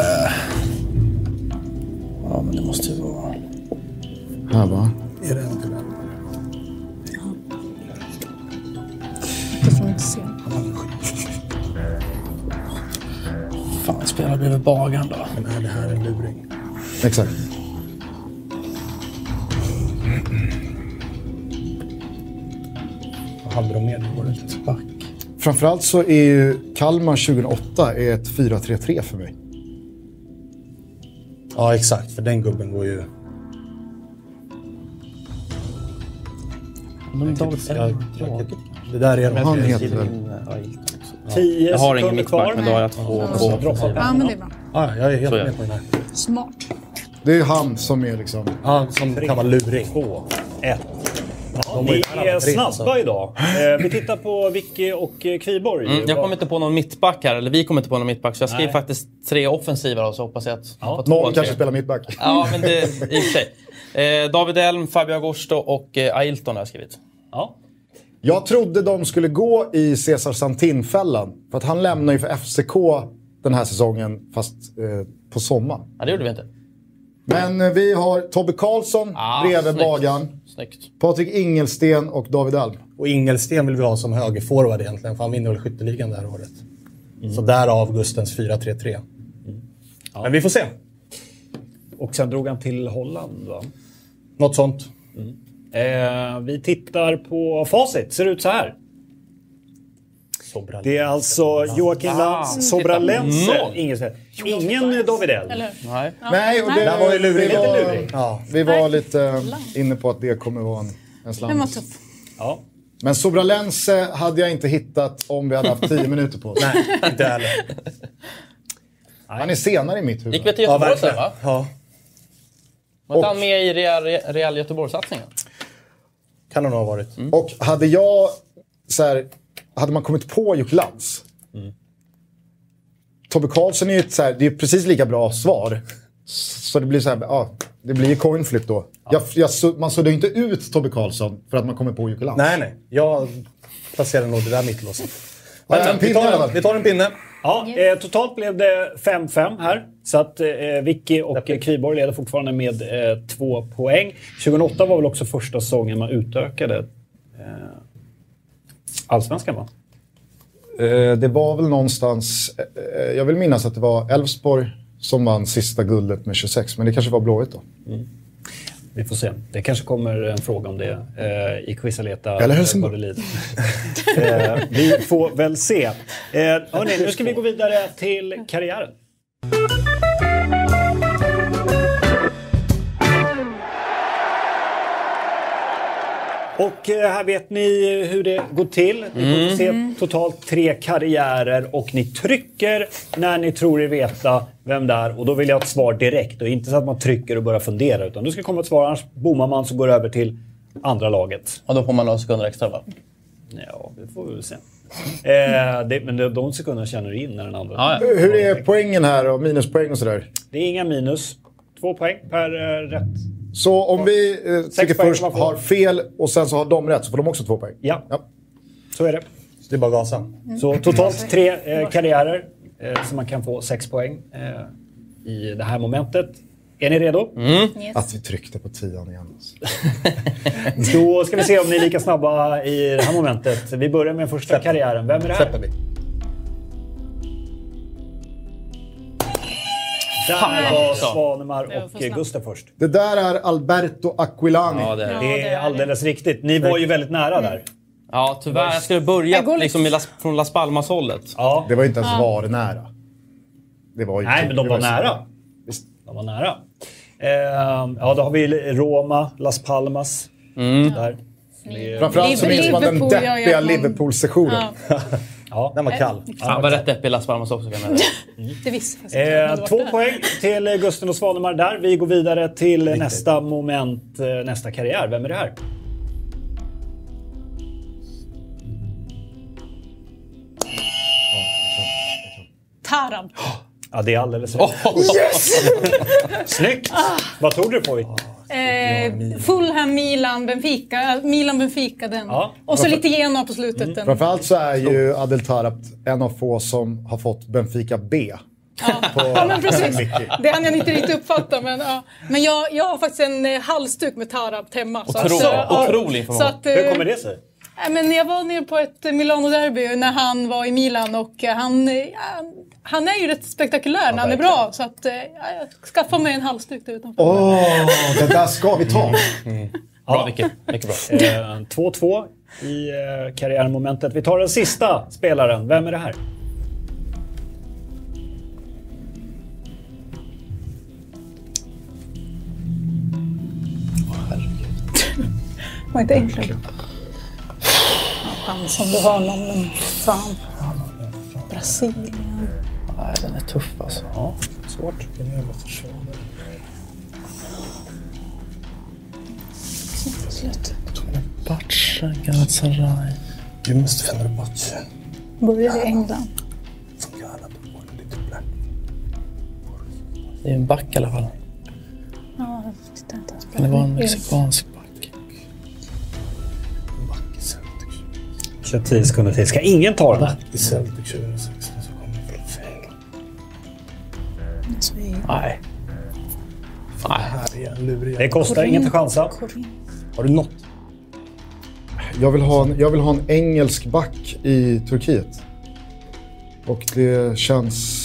Ja, men det måste ju vara... Här va? Är det inte det? Det får man inte se. Fan, spelar bredvid bagaren då. Men är det här en luring? Exakt. Vad hade de med i året? Back. Framförallt så är ju Kalmar tjugohundraåtta är ett fyra tre tre för mig. Ja, exakt. För den gubben går ju... De David Jag, jag, det där är de. Han heter väl... Tio Jag har ingen sekunder mittback, kvar. men då har jag två Så på droppa offensiven. Ja, men det är bra. Ja, jag är helt Så är med det. på den här. Smart. Det är ju han som är liksom... Ja, som kan vara luring. Två, ett. Ja, De ni var ju är tre, snabba alltså. idag. Eh, vi tittar på Vicky och eh, Kviborg. Mm, jag kommer inte på någon mittback här, eller vi kommer inte på någon mittback. Så jag skriver Nej. faktiskt tre offensiva och så hoppas jag att... Ja, får två Någon av kanske tre. spelar mittback. Ja, men det i och för sig. Eh, David Elm, Fabio Augusto och eh, Ailton har jag skrivit. Ja. Jag trodde de skulle gå i Cesar Santin-fällan. För att han lämnar ju för F C K den här säsongen, fast eh, på sommaren. Ja, det gjorde vi inte. Men eh, vi har Tobbe Karlsson Ah, bredvid snyggt. bagaren. Snyggt. Patrik Ingelsten och David Alm. Och Ingelsten vill vi ha som högerforward egentligen, för han vinner väl skytteligan det här året. Så därav Gustens fyra tre tre. Ja. Men vi får se. Och sen drog han till Holland, va? Något sånt. Eh, vi tittar på facit. Ser ut så här. Det är alltså Joakim Ah, Lantz, Sobralense, Noll. ingen, ingen David Elm. Eller? Nej. Nej, och det, Där var ju lurig. vi, Lite var, lurig. ja, vi var lite eh, inne på att det kommer vara en, en Den slant. var tuff. Ja. Men Sobralense hade jag inte hittat om vi hade haft tio minuter på oss. Nej, inte heller. Han är senare i mitt huvud. Gick vi till Ja, Göteborg sen, verkligen. va? Ja. Var inte Och- han med i Real, Real Göteborg-satsningen? Kan det nog ha varit. Och hade jag, så här, hade man kommit på Jocke Lantz. Tobbe Karlsson är ju ett, så här, det är precis lika bra svar. Så det blir så här, ja, det blir coin flip då. Jag, jag, man såg ju inte ut Tobbe Karlsson för att man kommer på Jocke Lantz. Nej, nej. Jag placerar nog det där mittlåset. Ja, Men, en vi, pinne tar i alla en, fall. vi tar en pinne. Ja, eh, totalt blev det fem fem här. Så att eh, Vicky och eh, Kviborg leder fortfarande med eh, två poäng. tjugohundraåtta var väl också första säsongen man utökade eh, Allsvenskan, va? Eh, det var väl någonstans, eh, jag vill minnas att det var Elfsborg som vann sista guldet med tjugosex, men det kanske var Blåvitt då. Vi får se. Det kanske kommer en fråga om det eh, i Quizaleta. Eller Helsingborg. vad det lider. eh, vi får väl se. Eh, hörni, nu ska vi gå vidare till karriären. Och eh, här vet ni hur det går till. Ni kommer få se totalt tre karriärer och ni trycker när ni tror er veta vem det är. Och då vill jag ha ett svar direkt och inte så att man trycker och börjar fundera, utan du ska komma ett svar, annars bommar man så går det över till andra laget. Och då får man några sekunder extra, va? Ja, det får vi väl se. Eh, det, men de, de sekunderna känner du in när den andra. Ja, ja. Hur är poängen här och minuspoäng och sådär? Det är inga minus. Två poäng per eh, rätt. Så om vi eh, tycker poäng först kan man få. har fel och sen så har de rätt så får de också två poäng. Ja, Ja. så är det. Så det är bara att gasa. Så totalt tre eh, karriärer eh, så man kan få sex poäng eh, i det här momentet. Är ni redo? Yes. Att vi tryckte på tian igen. Alltså. Då ska vi se om ni är lika snabba i det här momentet. Vi börjar med första karriären. Vem är det här? Släpper vi. Där var också. Svanemar Det var och för snabbt. Gustav först. Det där är Alberto Aquilani. Ja, det är. Ja, Det det är är alldeles riktigt. Ni var ju väldigt nära där. Ja, tyvärr. Jag skulle börja Jag går lite- liksom i Las, från Las Palmas-hållet. Ja. Det var ju inte ens var nära. Det var ju Nej, men de det var så- nära. Visst, de var nära. Eh, ja, då har vi Roma, Las Palmas. Där. Det är- Framförallt så minns man den Liverpool gör ju deppiga att man- Liverpool-sessionen. Ja, Ja. Den var kall. Han var rätt deppig i Las Palmas också kan jag säga. det visste jag. Jag hade Eh, varit två där. poäng till Gusten och Svanemar där. Vi går vidare till nästa moment, eh, nästa karriär. Vem är det här? Taram. Ja, det är alldeles rätt. Snyggt! Vad tog du på? Eh, Fulham, Milan, Benfica. Milan, Benfica den. Ja. Och så lite Genoa på slutet. Den. Framförallt så är ju Adel Tarabt en av få som har fått Benfica B. Ja, men precis. Det hann jag inte riktigt uppfatta. Men, ja. men jag, jag har faktiskt en eh, halsduk med Taarabt hemma. Så Otro, att, eh, ja. otrolig information. Så att, eh, Hur kommer det sig? nej, men jag var nere på ett Milano-derby när han var i Milan och eh, han, eh, han är ju rätt spektakulär när han är bra. Så att, eh, jag skaffade mig en halsduk där utanför. Åh, det där ska vi ta. Bra, mycket, mycket bra. Eh, två två i eh, karriärmomentet. Vi tar den sista spelaren. Vem är det här? Var inte enkelt. Chans om du har någon, men fan. Brasilien. Nej, den är tuff alltså. Ja, svårt. Slut. Batcha, Galatasaray. Du måste finna matcher. Började i England. Det är en back i alla fall. Ja, jag tittar inte ens på Kan det vara en det. mexikansk back? Kör tio sekunder till. Ska ingen ta den här? I Celtic tjugohundrasexton så kommer det från fel. Så är ju- Nej. Nej. Här är en lurig. Det kostar inget att chansa. Korin. Har du något? Jag vill, ha en, jag vill ha en engelsk back i Turkiet. Och det känns...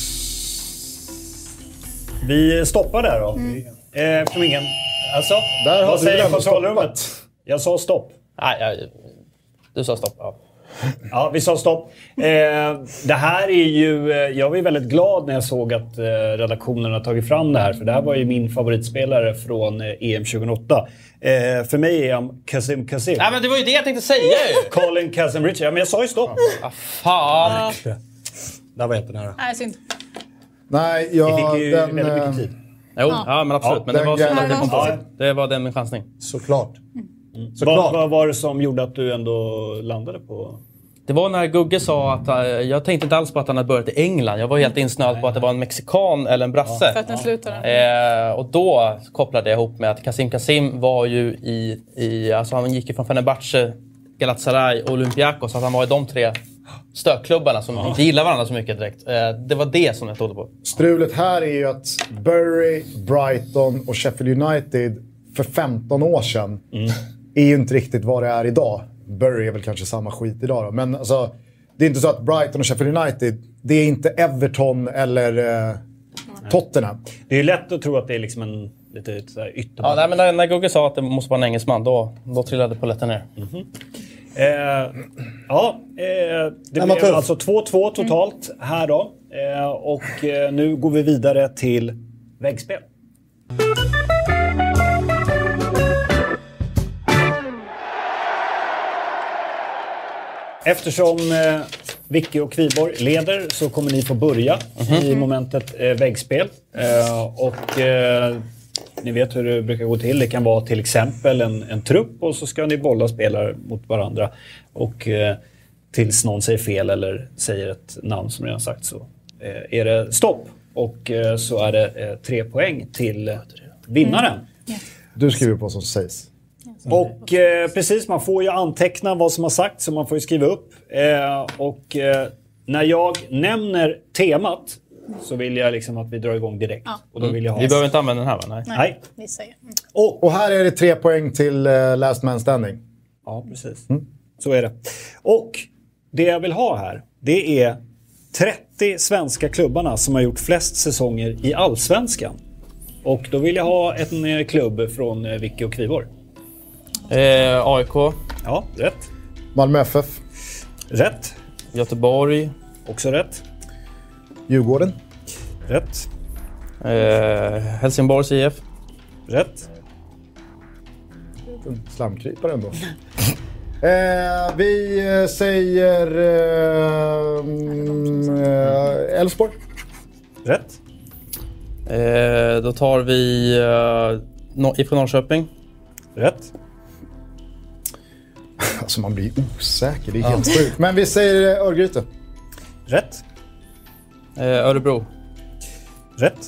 Vi stoppar där då. Eh, Eftersom ingen... Alltså, Där har vad du säger väl ändå kontrollrummet? stoppat. Jag sa stopp. Nej, jag, du sa stopp. Ja. Ja, vi sa stopp. Eh, det här är ju... eh, Jag var ju väldigt glad när jag såg att eh, redaktionen har tagit fram det här. För det här var ju min favoritspelare från eh, E M tjugohundraåtta. Eh, för mig är han Kazim Kazim. Nej, men det var ju det jag tänkte säga ju! Colin Kazim Richard. Ja, men jag sa ju stopp. Ah, fan! Där var jättenära. Nej, synd. Nej, Vi jag... fick ju den, väldigt mycket eh, tid. Jo, ja, men absolut. Ja, men det den var så jävla att jag kom på Ja. det. Det var den min chansning. Såklart. Vad, Såklart. vad var det som gjorde att du ändå landade på... Det var när Gugge sa att... Uh, jag tänkte inte alls på att han hade börjat i England. Jag var helt insnöad på att det var en mexikan eller en brasse. För att den slutar. Eh, och då kopplade jag ihop med att Kazim Kazim var ju i... i alltså han gick ju från Fenerbahce, Galatasaray och Olympiakos. Så att han var i de tre stökklubbarna som inte gillar varandra så mycket direkt. Eh, det var det som jag trodde på. Strulet här är ju att Bury, Brighton och Sheffield United för femton år sedan är ju inte riktigt vad det är idag. Bury är väl kanske samma skit idag då. Men alltså, det är inte så att Brighton och Sheffield United, det är inte Everton eller eh, Tottenham. Det är ju lätt att tro att det är liksom en lite så här ytterback. Ja, nej, men när, när Gugge sa att det måste vara en engelsman, då, då trillade polletten ner. Eh, ja, eh, det var blev tuff. alltså två två totalt här då. Eh, och eh, nu går vi vidare till väggspel. Eftersom eh, Vicky och Kviborg leder så kommer ni få börja i momentet eh, väggspel. Eh, och eh, ni vet hur det brukar gå till. Det kan vara till exempel en, en trupp och så ska ni bolla spelare mot varandra. Och eh, tills någon säger fel eller säger ett namn som redan sagt så eh, är det stopp. Och eh, så är det eh, tre poäng till eh, vinnaren. Du skriver på som sägs. Och eh, precis, man får ju anteckna vad som har sagt så man får ju skriva upp. Eh, och eh, när jag nämner temat så vill jag liksom att vi drar igång direkt. Ja. Och då vill jag ha... Vi behöver inte använda den här, va? Nej. Nej. Vi säger. Mm. Och, Och här är det tre poäng till uh, Last Man Standing. ja, precis. Så är det. Och det jag vill ha här, det är trettio svenska klubbarna som har gjort flest säsonger i Allsvenskan. Och då vill jag ha en klubb från Vicky och Kviborg. Eh, A I K. Ja, rätt. Malmö F F. Rätt. Göteborg. Också rätt. Djurgården. Rätt. Eh, Helsingborgs I F. Rätt. En slamkrypare ändå. eh, vi säger Elfsborg. Eh, rätt. Eh, då tar vi eh, no- ifrån Norrköping. Rätt. Alltså man blir osäker, det är helt sjukt. Men vi säger Örgryte. Rätt. Eh, Örebro. Rätt.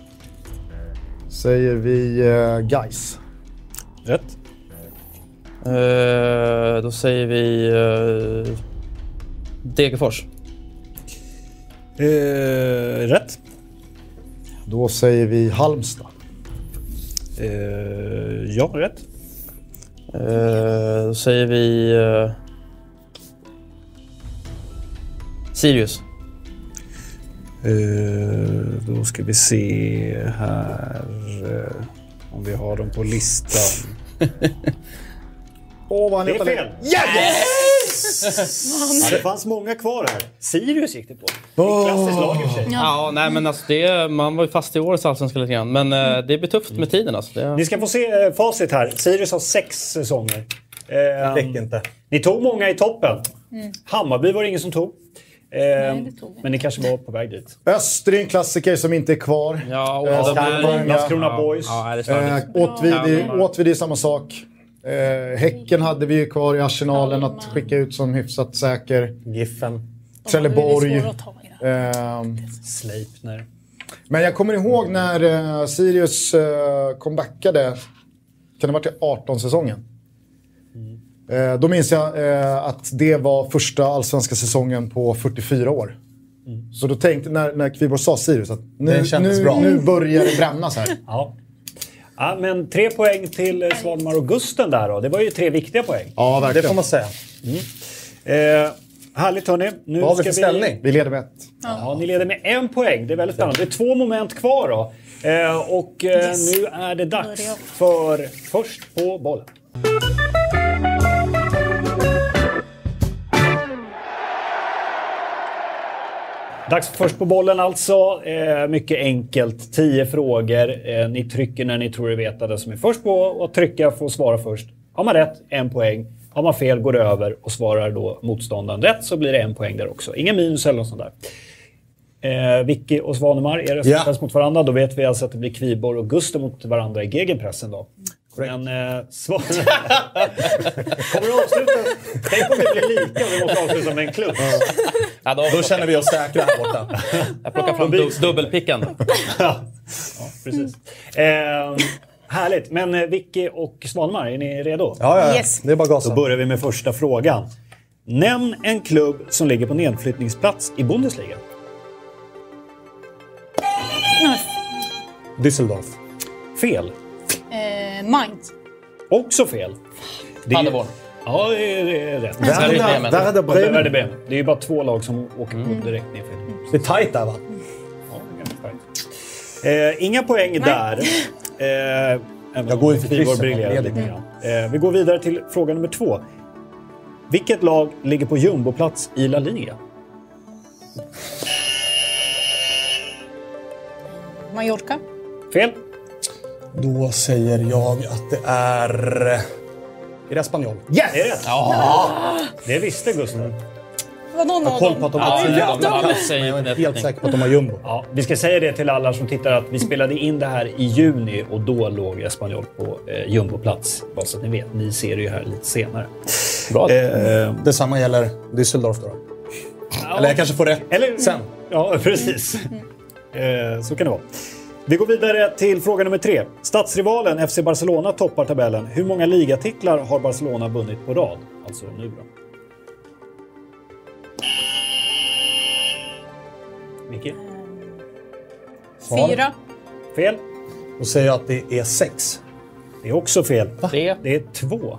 Säger vi uh, Gais. Rätt. Eh, då säger vi eh, Degerfors. Eh, rätt. Då säger vi Halmstad. Eh, ja, rätt. Eh, då säger vi eh, Sirius. Eh, då ska vi se här eh, om vi har dem på listan. Åh, vad han Det är heter. fel. Yes! Ja, det fanns många kvar här. Sirius gick det på. Det är klassiskt lag i och för sig. Ja, nej men alltså det, man var ju fast i årets allsvenska lite grann. Men eh, det blir tufft med tiden alltså. Det... Ni ska få se eh, facit här. Sirius har sex säsonger. Eh, Det räcker inte. Ni tog många i toppen. Hammarby var det ingen som tog. Eh, det tog vi. men ni kanske var på väg dit. Öster är en klassiker som inte är kvar. Ja, och Eh, de Kalmar, Landskrona ja, Boys. Ja, det är Eh, starkt. Åtvid, Åtvid är samma sak. Eh, häcken hade vi ju kvar i arsenalen att skicka ut som hyfsat säker. Giffen. Trelleborg. Det är svåra att ta i det. Eh, Sleipner. men jag kommer ihåg när eh, Sirius eh, comebackade. Kan det ha varit i arton-säsongen? Eh, då minns jag eh, att det var första allsvenska säsongen på fyrtiofyra år. Så då tänkte när, när Kviborg sa Sirius att nu, Det kändes nu, bra. nu börjar det brännas här. Ja. Ja, men tre poäng till eh, Svalmar och Gusten där då. Det var ju tre viktiga poäng. Ja, Det verkligen. får man säga. Eh, härligt hörni. Nu Vad har vi ska för ställning? Vi leder med ett. Ja, ni leder med en poäng. Det är väldigt spännande. Det är två moment kvar då. Eh, och eh, Yes. nu är det dags Börja. för Först på bollen. Dags för Först på bollen alltså. Eh, mycket enkelt. Tio frågor. Eh, ni trycker när ni tror er veta det som är först på. Och att trycka får svara först. Har man rätt, en poäng. Har man fel, går det över. Och svarar då motståndaren rätt så blir det en poäng där också. Inga minus eller något sånt där. Eh, Vicky och Svanemar är det som Ja. ställs mot varandra. Då vet vi alltså att det blir Kviborg och Gustav mot varandra i gegenpressen då. Men eh, svar... Kommer du avsluta? Tänk om det blir lika och vi måste avsluta med en klubb. Ja, då, Då känner vi oss säkra här borta. jag plockar fram du, dubbelpickan. Ja, precis. Eh, härligt. Men eh, Vicky och Svanemar, är ni redo? Ja, ja, ja. Yes. Det är bara Då gasa. börjar vi med första frågan. Nämn en klubb som ligger på nedflyttningsplats i Bundesliga. Düsseldorf. Fel. Eh, Mainz. Också fel. Det är- Paderborn. Ja, det är, det är rätt. Werder Bremen. Werder Werder Bremen. Bremen. Det är ju bara två lag som åker på direkt ner för. Det är tajt där va? Ja, ganska starkt. Eh, inga poäng där. Eh, Jag går ju för Kviborg kryssen, briljerar man lite leder. grann. Eh, vi går vidare till fråga nummer två. Vilket lag ligger på jumboplats i La Liga? Mallorca. Fel. Då säger jag att det är... Är det Espanyol? Det är rätt. Ja. Det visste Gustav. Var någon Jag har av koll på dem? att de Ja, har de- jävla de- de- kass, säger men jag är inte nedflyttning. helt säker på att de har jumbo. Ja, vi ska säga det till alla som tittar att vi spelade in det här i juni och då låg Espanyol på eh, jumboplats. Bara så att ni vet, ni ser det ju här lite senare. Bra. Eh, Detsamma gäller Düsseldorf då. Eller jag kanske får rätt Eller, sen. Ja, precis. eh, så kan det vara. Vi går vidare till fråga nummer tre. Stadsrivalen F C Barcelona toppar tabellen. Hur många ligatitlar har Barcelona vunnit på rad? Alltså nu då. Micke? Fyra. Fel. Då säger jag att det är sex. Det är också fel. Tre. Det är två.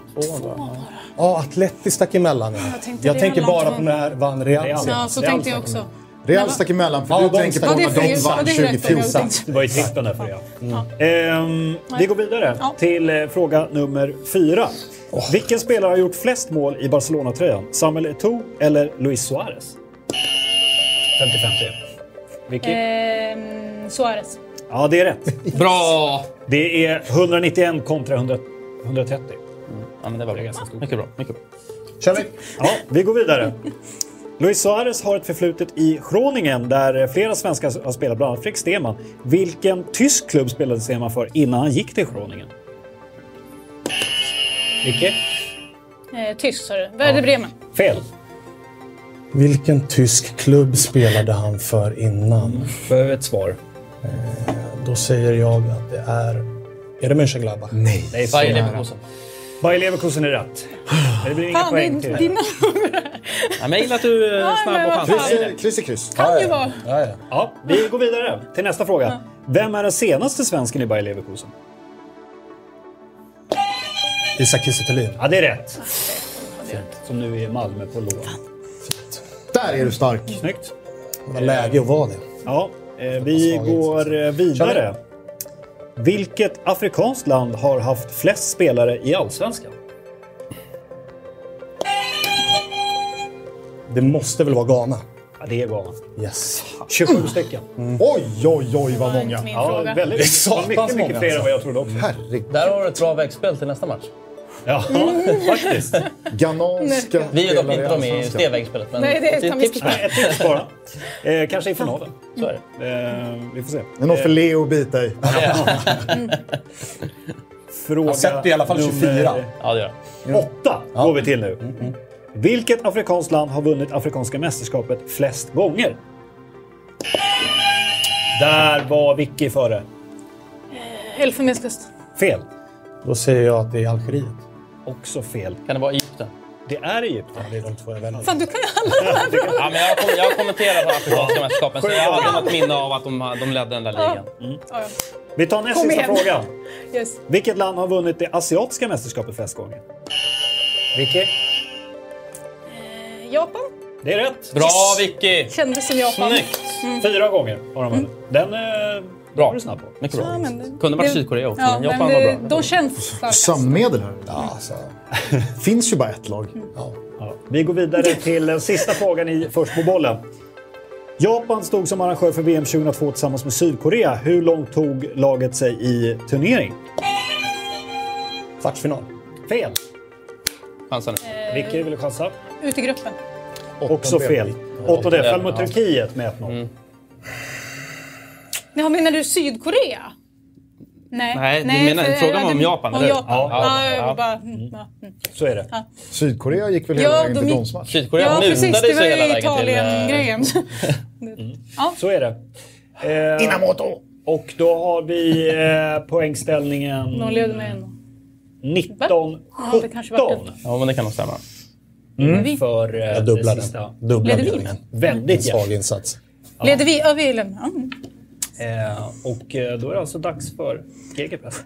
Ja, Atleti stack emellan. Ja. Jag tänkte Jag det tänker var bara långt på när vann Real. Real. Ja, så Det är tänkte jag allt också. Real stack emellan, för Ja, du de tänker på Ja, det när är fel. de Ja, vann det är rätt. tjugohundrafjorton. Det var ju trippen där för det. Mm. Ehm, vi går vidare Ja. till eh, fråga nummer fyra. Vilken spelare har gjort flest mål i Barcelona-tröjan? Samuel Eto'o eller Luis Suarez? femtio femtio. Vicky? Ehm, Suarez. Ja, det är rätt. Bra! Det är etthundranittioen kontra hundra, etthundratrettio. Ja, men det var bra. Mycket bra. Mycket bra. Kör vi. Ja, vi går vidare. Luis Suarez har ett förflutet i Groningen där flera svenskar har spelat, bland annat Fredrik Stenman. Vilken tysk klubb spelade Stenman för innan han gick till Groningen? Vicky? Eh, tysk sa du. Werder Bremen. Fel. Vilken tysk klubb spelade han för innan? Behöver ett svar. Då säger jag att det är... Är det Mönchengladbach? Nej. Det är så Bayer nära. Leverkusen. Bayer Leverkusen är rätt. Men det blir inga Fan, poäng det till är det. dina... Ja, men jag gillar att du är Ja, snabb men och vad fan. chansar. Kryss, kryss i kryss. Kan ju vara. Ja, ja. Ja, vi går vidare till nästa fråga. Vem är den senaste svensken i Bayer Leverkusen? Isak Kiese Thelin. Ja, det är rätt. Som nu är i Malmö på lån. Där är du stark. Snyggt. Det var läge att vara det. Ja, eh, vi går eh, vidare. Vilket afrikanskt land har haft flest spelare i Allsvenskan? Det måste väl vara Ghana? Ja, det är Ghana. Yes. tjugosju stycken. Oj, oj, oj vad Det var många. inte min Ja, fråga. väldigt. Det är Det var satans mycket, mycket många, fler än alltså. vad jag trodde också. Herregud. Där har du ett bra vägspel till nästa match. Ja, faktiskt. Ghananska Vi är dock inte spelare de i allsvenskan. det väggspelet. Men Nej, det kan vi tips skippa. med. Ett tips bara. Eh, kanske i finalen. Så är det. Eh, vi får se. Det är något för Leo att bita i. Fråga Jag sätter i alla fall tjugofyra. nummer Ja, det gör jag. åtta går vi till nu. Vilket afrikanskt land har vunnit afrikanska mästerskapet flest gånger? Där var Vicky före. Elfenbenskust. Fel. Då säger jag att det är Algeriet. Också fel. Kan det vara Egypten? Det är Egypten. Det är de två jag väljer. Fan, du kan ju alla de här frågorna. Ja, men jag, kom, jag kommenterar på afrikanska mästerskapen så jag hade något minne av att de, de ledde den där ligan. Ja, ja. Vi tar nästa Kom sista igen. fråga. Yes. Vilket land har vunnit det asiatiska mästerskapet flest gånger? Vicky? Eh, Japan. Det är rätt. Bra Vicky! Kändes som Japan. Snyggt! Fyra gånger har de vunnit. Den eh, Bra. var du snabb på. Mycket bra. Ja, men det- Kunde varit det- Sydkorea också, Ja, men Japan men var det- bra. De känns starkast. Sömnmedel här. Ja, alltså. Finns ju bara ett lag. Ja. Vi går vidare till den sista frågan i Först på bollen. Japan stod som arrangör för V M tjugohundratvå tillsammans med Sydkorea. Hur långt tog laget sig i turnering? Kvartsfinal. Fel. Chansa nu. Vicky vill du chansa? Ut i gruppen. Också fel. Åttondel. Föll mot Ja. Turkiet med ett noll. Ja, menar du Sydkorea? Nej, Nej, du menar- för- frågan var om det- Japan, om eller hur? Japan. Ja, Ja, ja, jag ja. bara... mm, ja, mm. Så är det. Sydkorea gick väl hela Ja, vägen de till gick- bronsmatch. Sydkorea Ja, precis. mutade Det var sig hela ju vägen till... eh, Italien-grejen. Så är det. Eh, Inamoto! och då har vi eh, poängställningen De leder med en. nitton Ja, det kanske var sjutton det. Ja, men det kan nog stämma. för eh, Jag dubblar det sista. den. Dubblar Leder vi? ledningen. Väldigt En svag jämnt. insats. Leder vi? Ja, vi lämnar. Mm. Eh, och eh, då är det alltså dags för Gegenpress.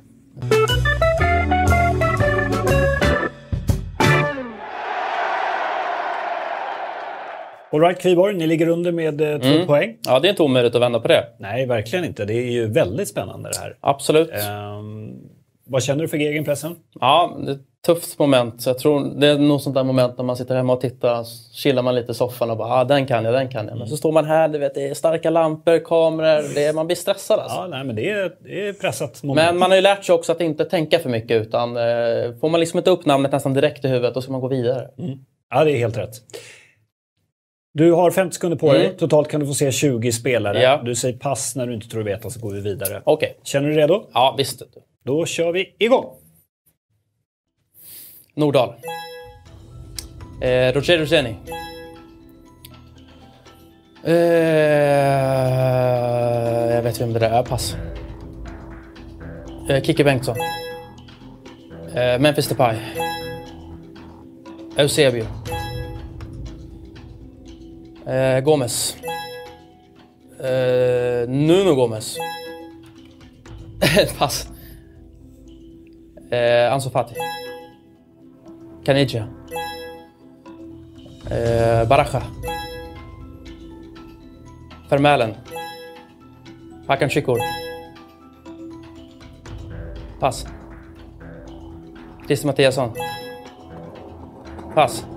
All right, Kviborg, ni ligger under med eh, två poäng. Ja, det är inte omöjligt att vända på det. Nej, verkligen inte. Det är ju väldigt spännande det här. Absolut. Ehm, vad känner du för gegenpressen? Ja, det är ett tufft moment. Så jag tror det är nog sånt där moment när man sitter hemma och tittar, chillar man lite i soffan och bara ah, den kan jag, den kan jag. Men så står man här, du vet, det är starka lampor, kameror, det är, man blir stressad alltså. Ja, nej, men det är, det är pressat moment. Men man har ju lärt sig också att inte tänka för mycket utan eh, får man liksom inte upp namnet nästan direkt i huvudet då ska man gå vidare. Ja, det är helt rätt. Du har femtio sekunder på dig. Mm. Totalt kan du få se tjugo spelare. Ja. Du säger pass när du inte tror du vet, och så går vi vidare. Okej, Känner du dig redo? ja visst. Då kör vi igång. Nordahl. Eh, Roger Roseni. Eh, jag vet vem det där är. Pass. Eh, Kicke Bengtsson. Eh, Memphis Depay. Eusebio. Eh, Gomez. Eh, Nuno Gomez. Pass. Eh, Ansu Fati. Caniggia. Eh, Baraja. Vermälen. Hakan Şükür. Pass. Christer Mattiasson. Pass.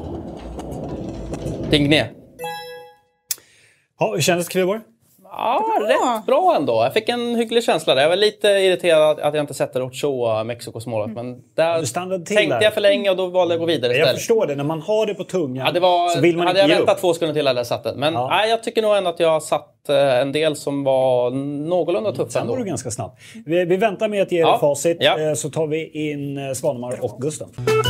Digné. Ja, hur kändes Kviborg? Ja, rätt bra ändå. Jag fick en hygglig känsla där. Jag var lite irriterad att jag inte sätter Ochoa, Mexikos målet. Men där tänkte jag för länge och då valde jag att gå vidare istället. Jag förstår det, när man har det på tungan ja, det var, så vill man hade inte jag ge väntat upp. två sekunder till hade jag satt det. Men ja. nej, jag tycker nog ändå att jag har satt en del som var någorlunda tuffa. Sen var du ganska snabb. Vi, vi väntar med att ge ja. facit, ja. så tar vi in Svanemar och Gusten.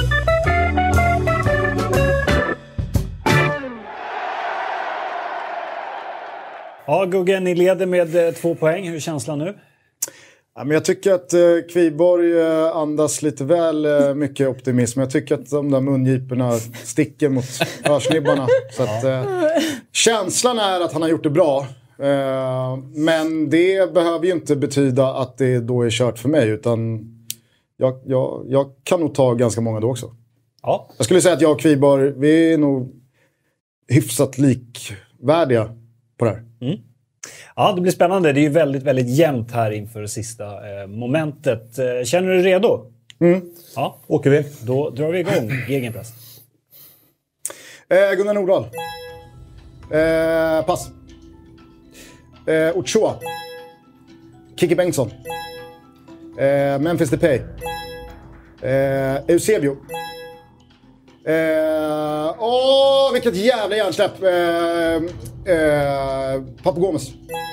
Ja, Gugge, ni leder med eh, två poäng. Hur är känslan nu? Ja, men jag tycker att eh, Kviborg eh, andas lite väl eh, mycket optimism. Jag tycker att de där mungiporna sticker mot örsnibbarna. Så att, eh, känslan är att han har gjort det bra. Eh, men det behöver ju inte betyda att det då är kört för mig. Utan jag, jag, jag kan nog ta ganska många då också. Ja. Jag skulle säga att jag och Kviborg, vi är nog hyfsat likvärdiga på det här. Mm. Ja, det blir spännande. Det är ju väldigt, väldigt jämnt här inför sista eh, momentet. Eh, känner du dig redo? Mm. Ja, åker vi. Då drar vi igång Gegenpress. Eh, Gunnar Nordahl. Eh, pass. Eh, Ochoa. Kiki Bengtsson. Eh, Memphis Depay. Eh, Eusebio. Eh, åh, vilket jävla hjärnsläpp. Eh, eh, Papu Gomes.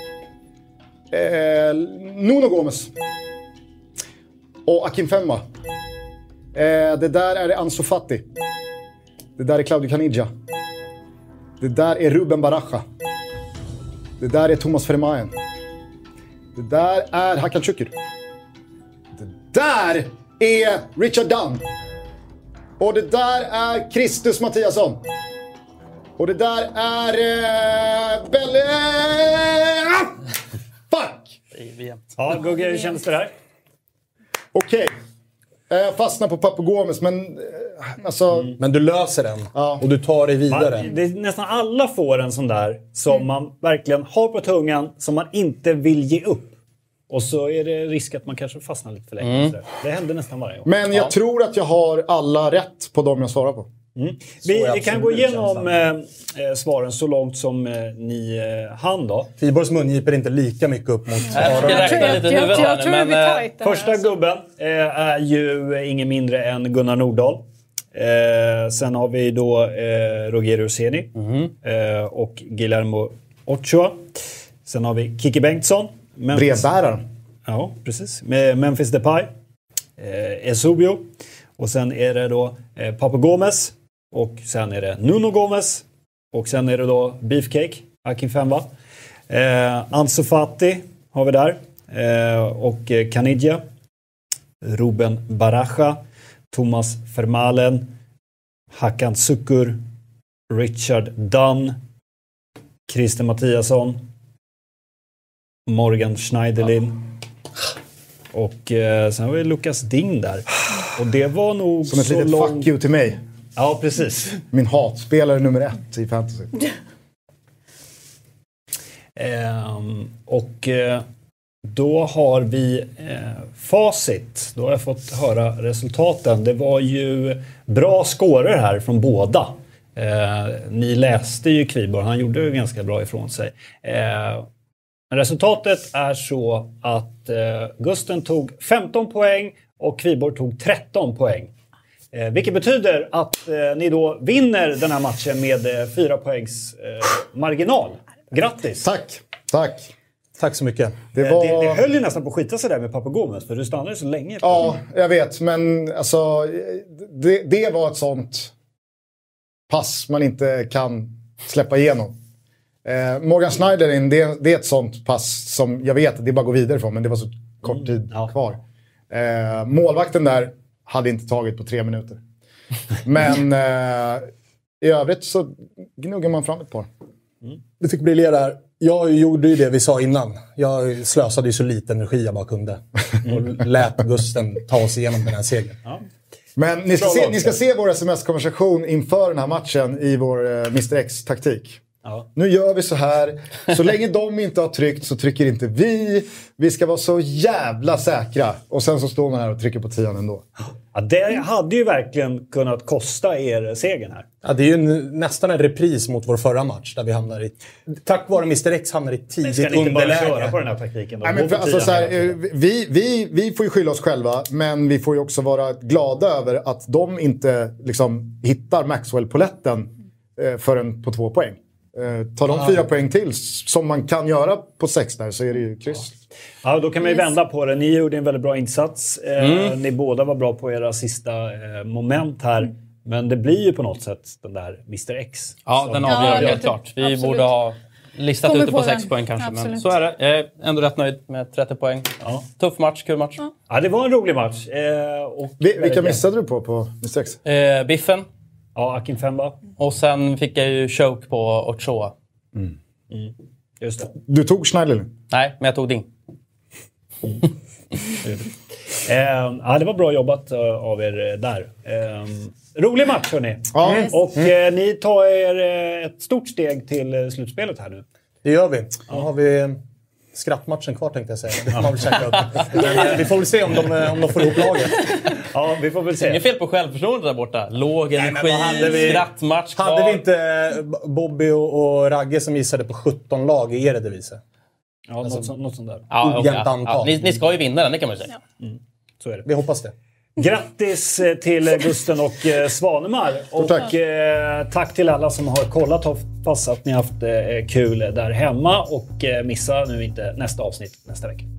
Eh, Nuno Gomes. Och Akin Femma. Eh, det där är Ansu Fati. Det där är Claudio Caniggia. Det där är Ruben Baraja. Det där är Thomas Vermaelen. Det där är Hakan Şükür. Det där är Richard Dunn. Och det där är Christer Mattiasson. Och det där är... Eh, Belle... Ah! Fuck! Ja, Gugge, hur känns det här? Okej. Okay. Jag fastnar på Papu Gomes, men... Eh, alltså... Mm. Men du löser den. Ja. Och du tar dig vidare. Man, det är nästan alla får en sån där som mm. man verkligen har på tungan, som man inte vill ge upp. Och så är det risk att man kanske fastnar lite för länge. Mm. Det händer nästan varje gång. Men jag ja. tror att jag har alla rätt på dem jag svarar på. Mm. Vi, vi kan gå igenom eh, svaren så långt som eh, ni eh, hann då. Kviborgs mungiper är inte lika mycket upp mot jag ska räkna lite jag, jag, jag tror men, det blir tajt. Första alltså. gubben eh, är ju ingen mindre än Gunnar Nordahl. Eh, sen har vi då eh, Rogerio Ceni mm. eh, och Guillermo Ochoa. Sen har vi Kiki Bengtsson. Memphis, brevbäraren. Ja, precis. Med Memphis Depay. Eh, Eusebio. Och sen är det då eh, Papu Gomes. Och sen är det Nuno Gomes. Och sen är det då Beefcake. Akin Femma. Eh, Ansu Fati har vi där. Eh, och eh, Caniggia. Ruben Baraja. Thomas Vermaelen. Hakan Şükür. Richard Dunn. Christer Mattiasson. Morgan Schneiderlin. Och eh, sen har vi Lukas Ding där. Och det var nog som ett så litet lång... fuck you till mig. Ja, precis. Min hatspelare nummer ett i fantasy. ehm, och eh, då har vi eh, facit. Då har jag fått höra resultaten. Det var ju bra scorer här från båda. Eh, ni läste ju Kviborg. Han gjorde ju ganska bra ifrån sig. Eh, Resultatet är så att eh, Gusten tog femton poäng och Kviborg tog tretton poäng. Eh, vilket betyder att eh, ni då vinner den här matchen med eh, fyra poängs eh, marginal. Grattis! Tack, tack. Tack så mycket. Det, var... det, det höll ju nästan på att skita sig där med Papu Gomes, för du stannade så länge. Ja, jag vet. Men alltså, det, det var ett sånt pass man inte kan släppa igenom. Eh, Morgan Schneiderlin, det, det är ett sånt pass som jag vet att det bara går vidare från, men det var så kort tid mm, ja. kvar. Eh, målvakten där hade inte tagit på tre minuter. Men eh, i övrigt så gnuggar man fram ett par. Mm. Du fick briljera här. Jag gjorde ju det vi sa innan. Jag slösade ju så lite energi jag bara kunde. Och lät Gusten ta oss igenom den här segern. Ja. Men ni ska, se, ni ska se vår sms-konversation inför den här matchen i vår eh, mister X-taktik. Ja. Nu gör vi så här. Så länge de inte har tryckt så trycker inte vi. Vi ska vara så jävla säkra. Och sen så står man här och trycker på tian ändå. Ja, det hade ju verkligen kunnat kosta er segern här. Ja, det är ju en, nästan en repris mot vår förra match där vi hamnar i... Tack vare mister X hamnar i tidigt Ska ni inte bara underläge. köra på den här taktiken? Då? Nej, men för, alltså, så här, vi, vi, vi får ju skylla oss själva, men vi får ju också vara glada över att de inte liksom, hittar Maxwell-poletten eh, förrän på två poäng. Eh, tar de ah. fyra poäng till, som man kan göra på sex där, så är det ju kryss. Ja, då kan man ju vända på det. Ni gjorde en väldigt bra insats. Eh, mm. Ni båda var bra på era sista eh, moment här. Men det blir ju på något sätt den där mister X. Ja, som... den avgör Ja, helt lite. klart. Vi Absolut. borde ha listat Kommer ute på, på sex den. poäng kanske. Men Absolut. så är det. Jag är ändå rätt nöjd med trettio poäng. Ja. Tuff match, kul match. Ja. Ja, det var en rolig match. Eh, och Vi, vilka missade du på på mister X? Eh, biffen. Ja, Akin Femba. Och sen fick jag ju choke på Ochoa. Mm. Just det. Du tog Schneiderlin? Nej, men jag tog din. eh, ja, det var bra jobbat uh, av er där. Eh, rolig match, hörni. Ja. Mm. Och eh, ni tar er eh, ett stort steg till eh, slutspelet här nu. Det gör vi. Nu har vi skrattmatchen kvar tänkte jag säga. Det får man väl checka upp. Men vi får väl se om de, om de får ihop laget. Ja, vi får väl se. Inget fel på självförtroende där borta. Låg Nej, men vad hade energi, vi- skrattmatch kvar. Hade vi inte Bobby och, och Ragge som gissade på sjutton lag i Eredivisie? Ja, något, så, något sånt där. Ja, okej. ojämnt antal. Ja, ni, ni ska ju vinna den, det kan man ju säga. Så är det. Vi hoppas det. Grattis eh, till Gusten och eh, Svanemar. Och tack. eh, tack till alla som har kollat. Hoppas att ni har haft eh, kul där hemma. Och eh, missa nu inte nästa avsnitt nästa vecka.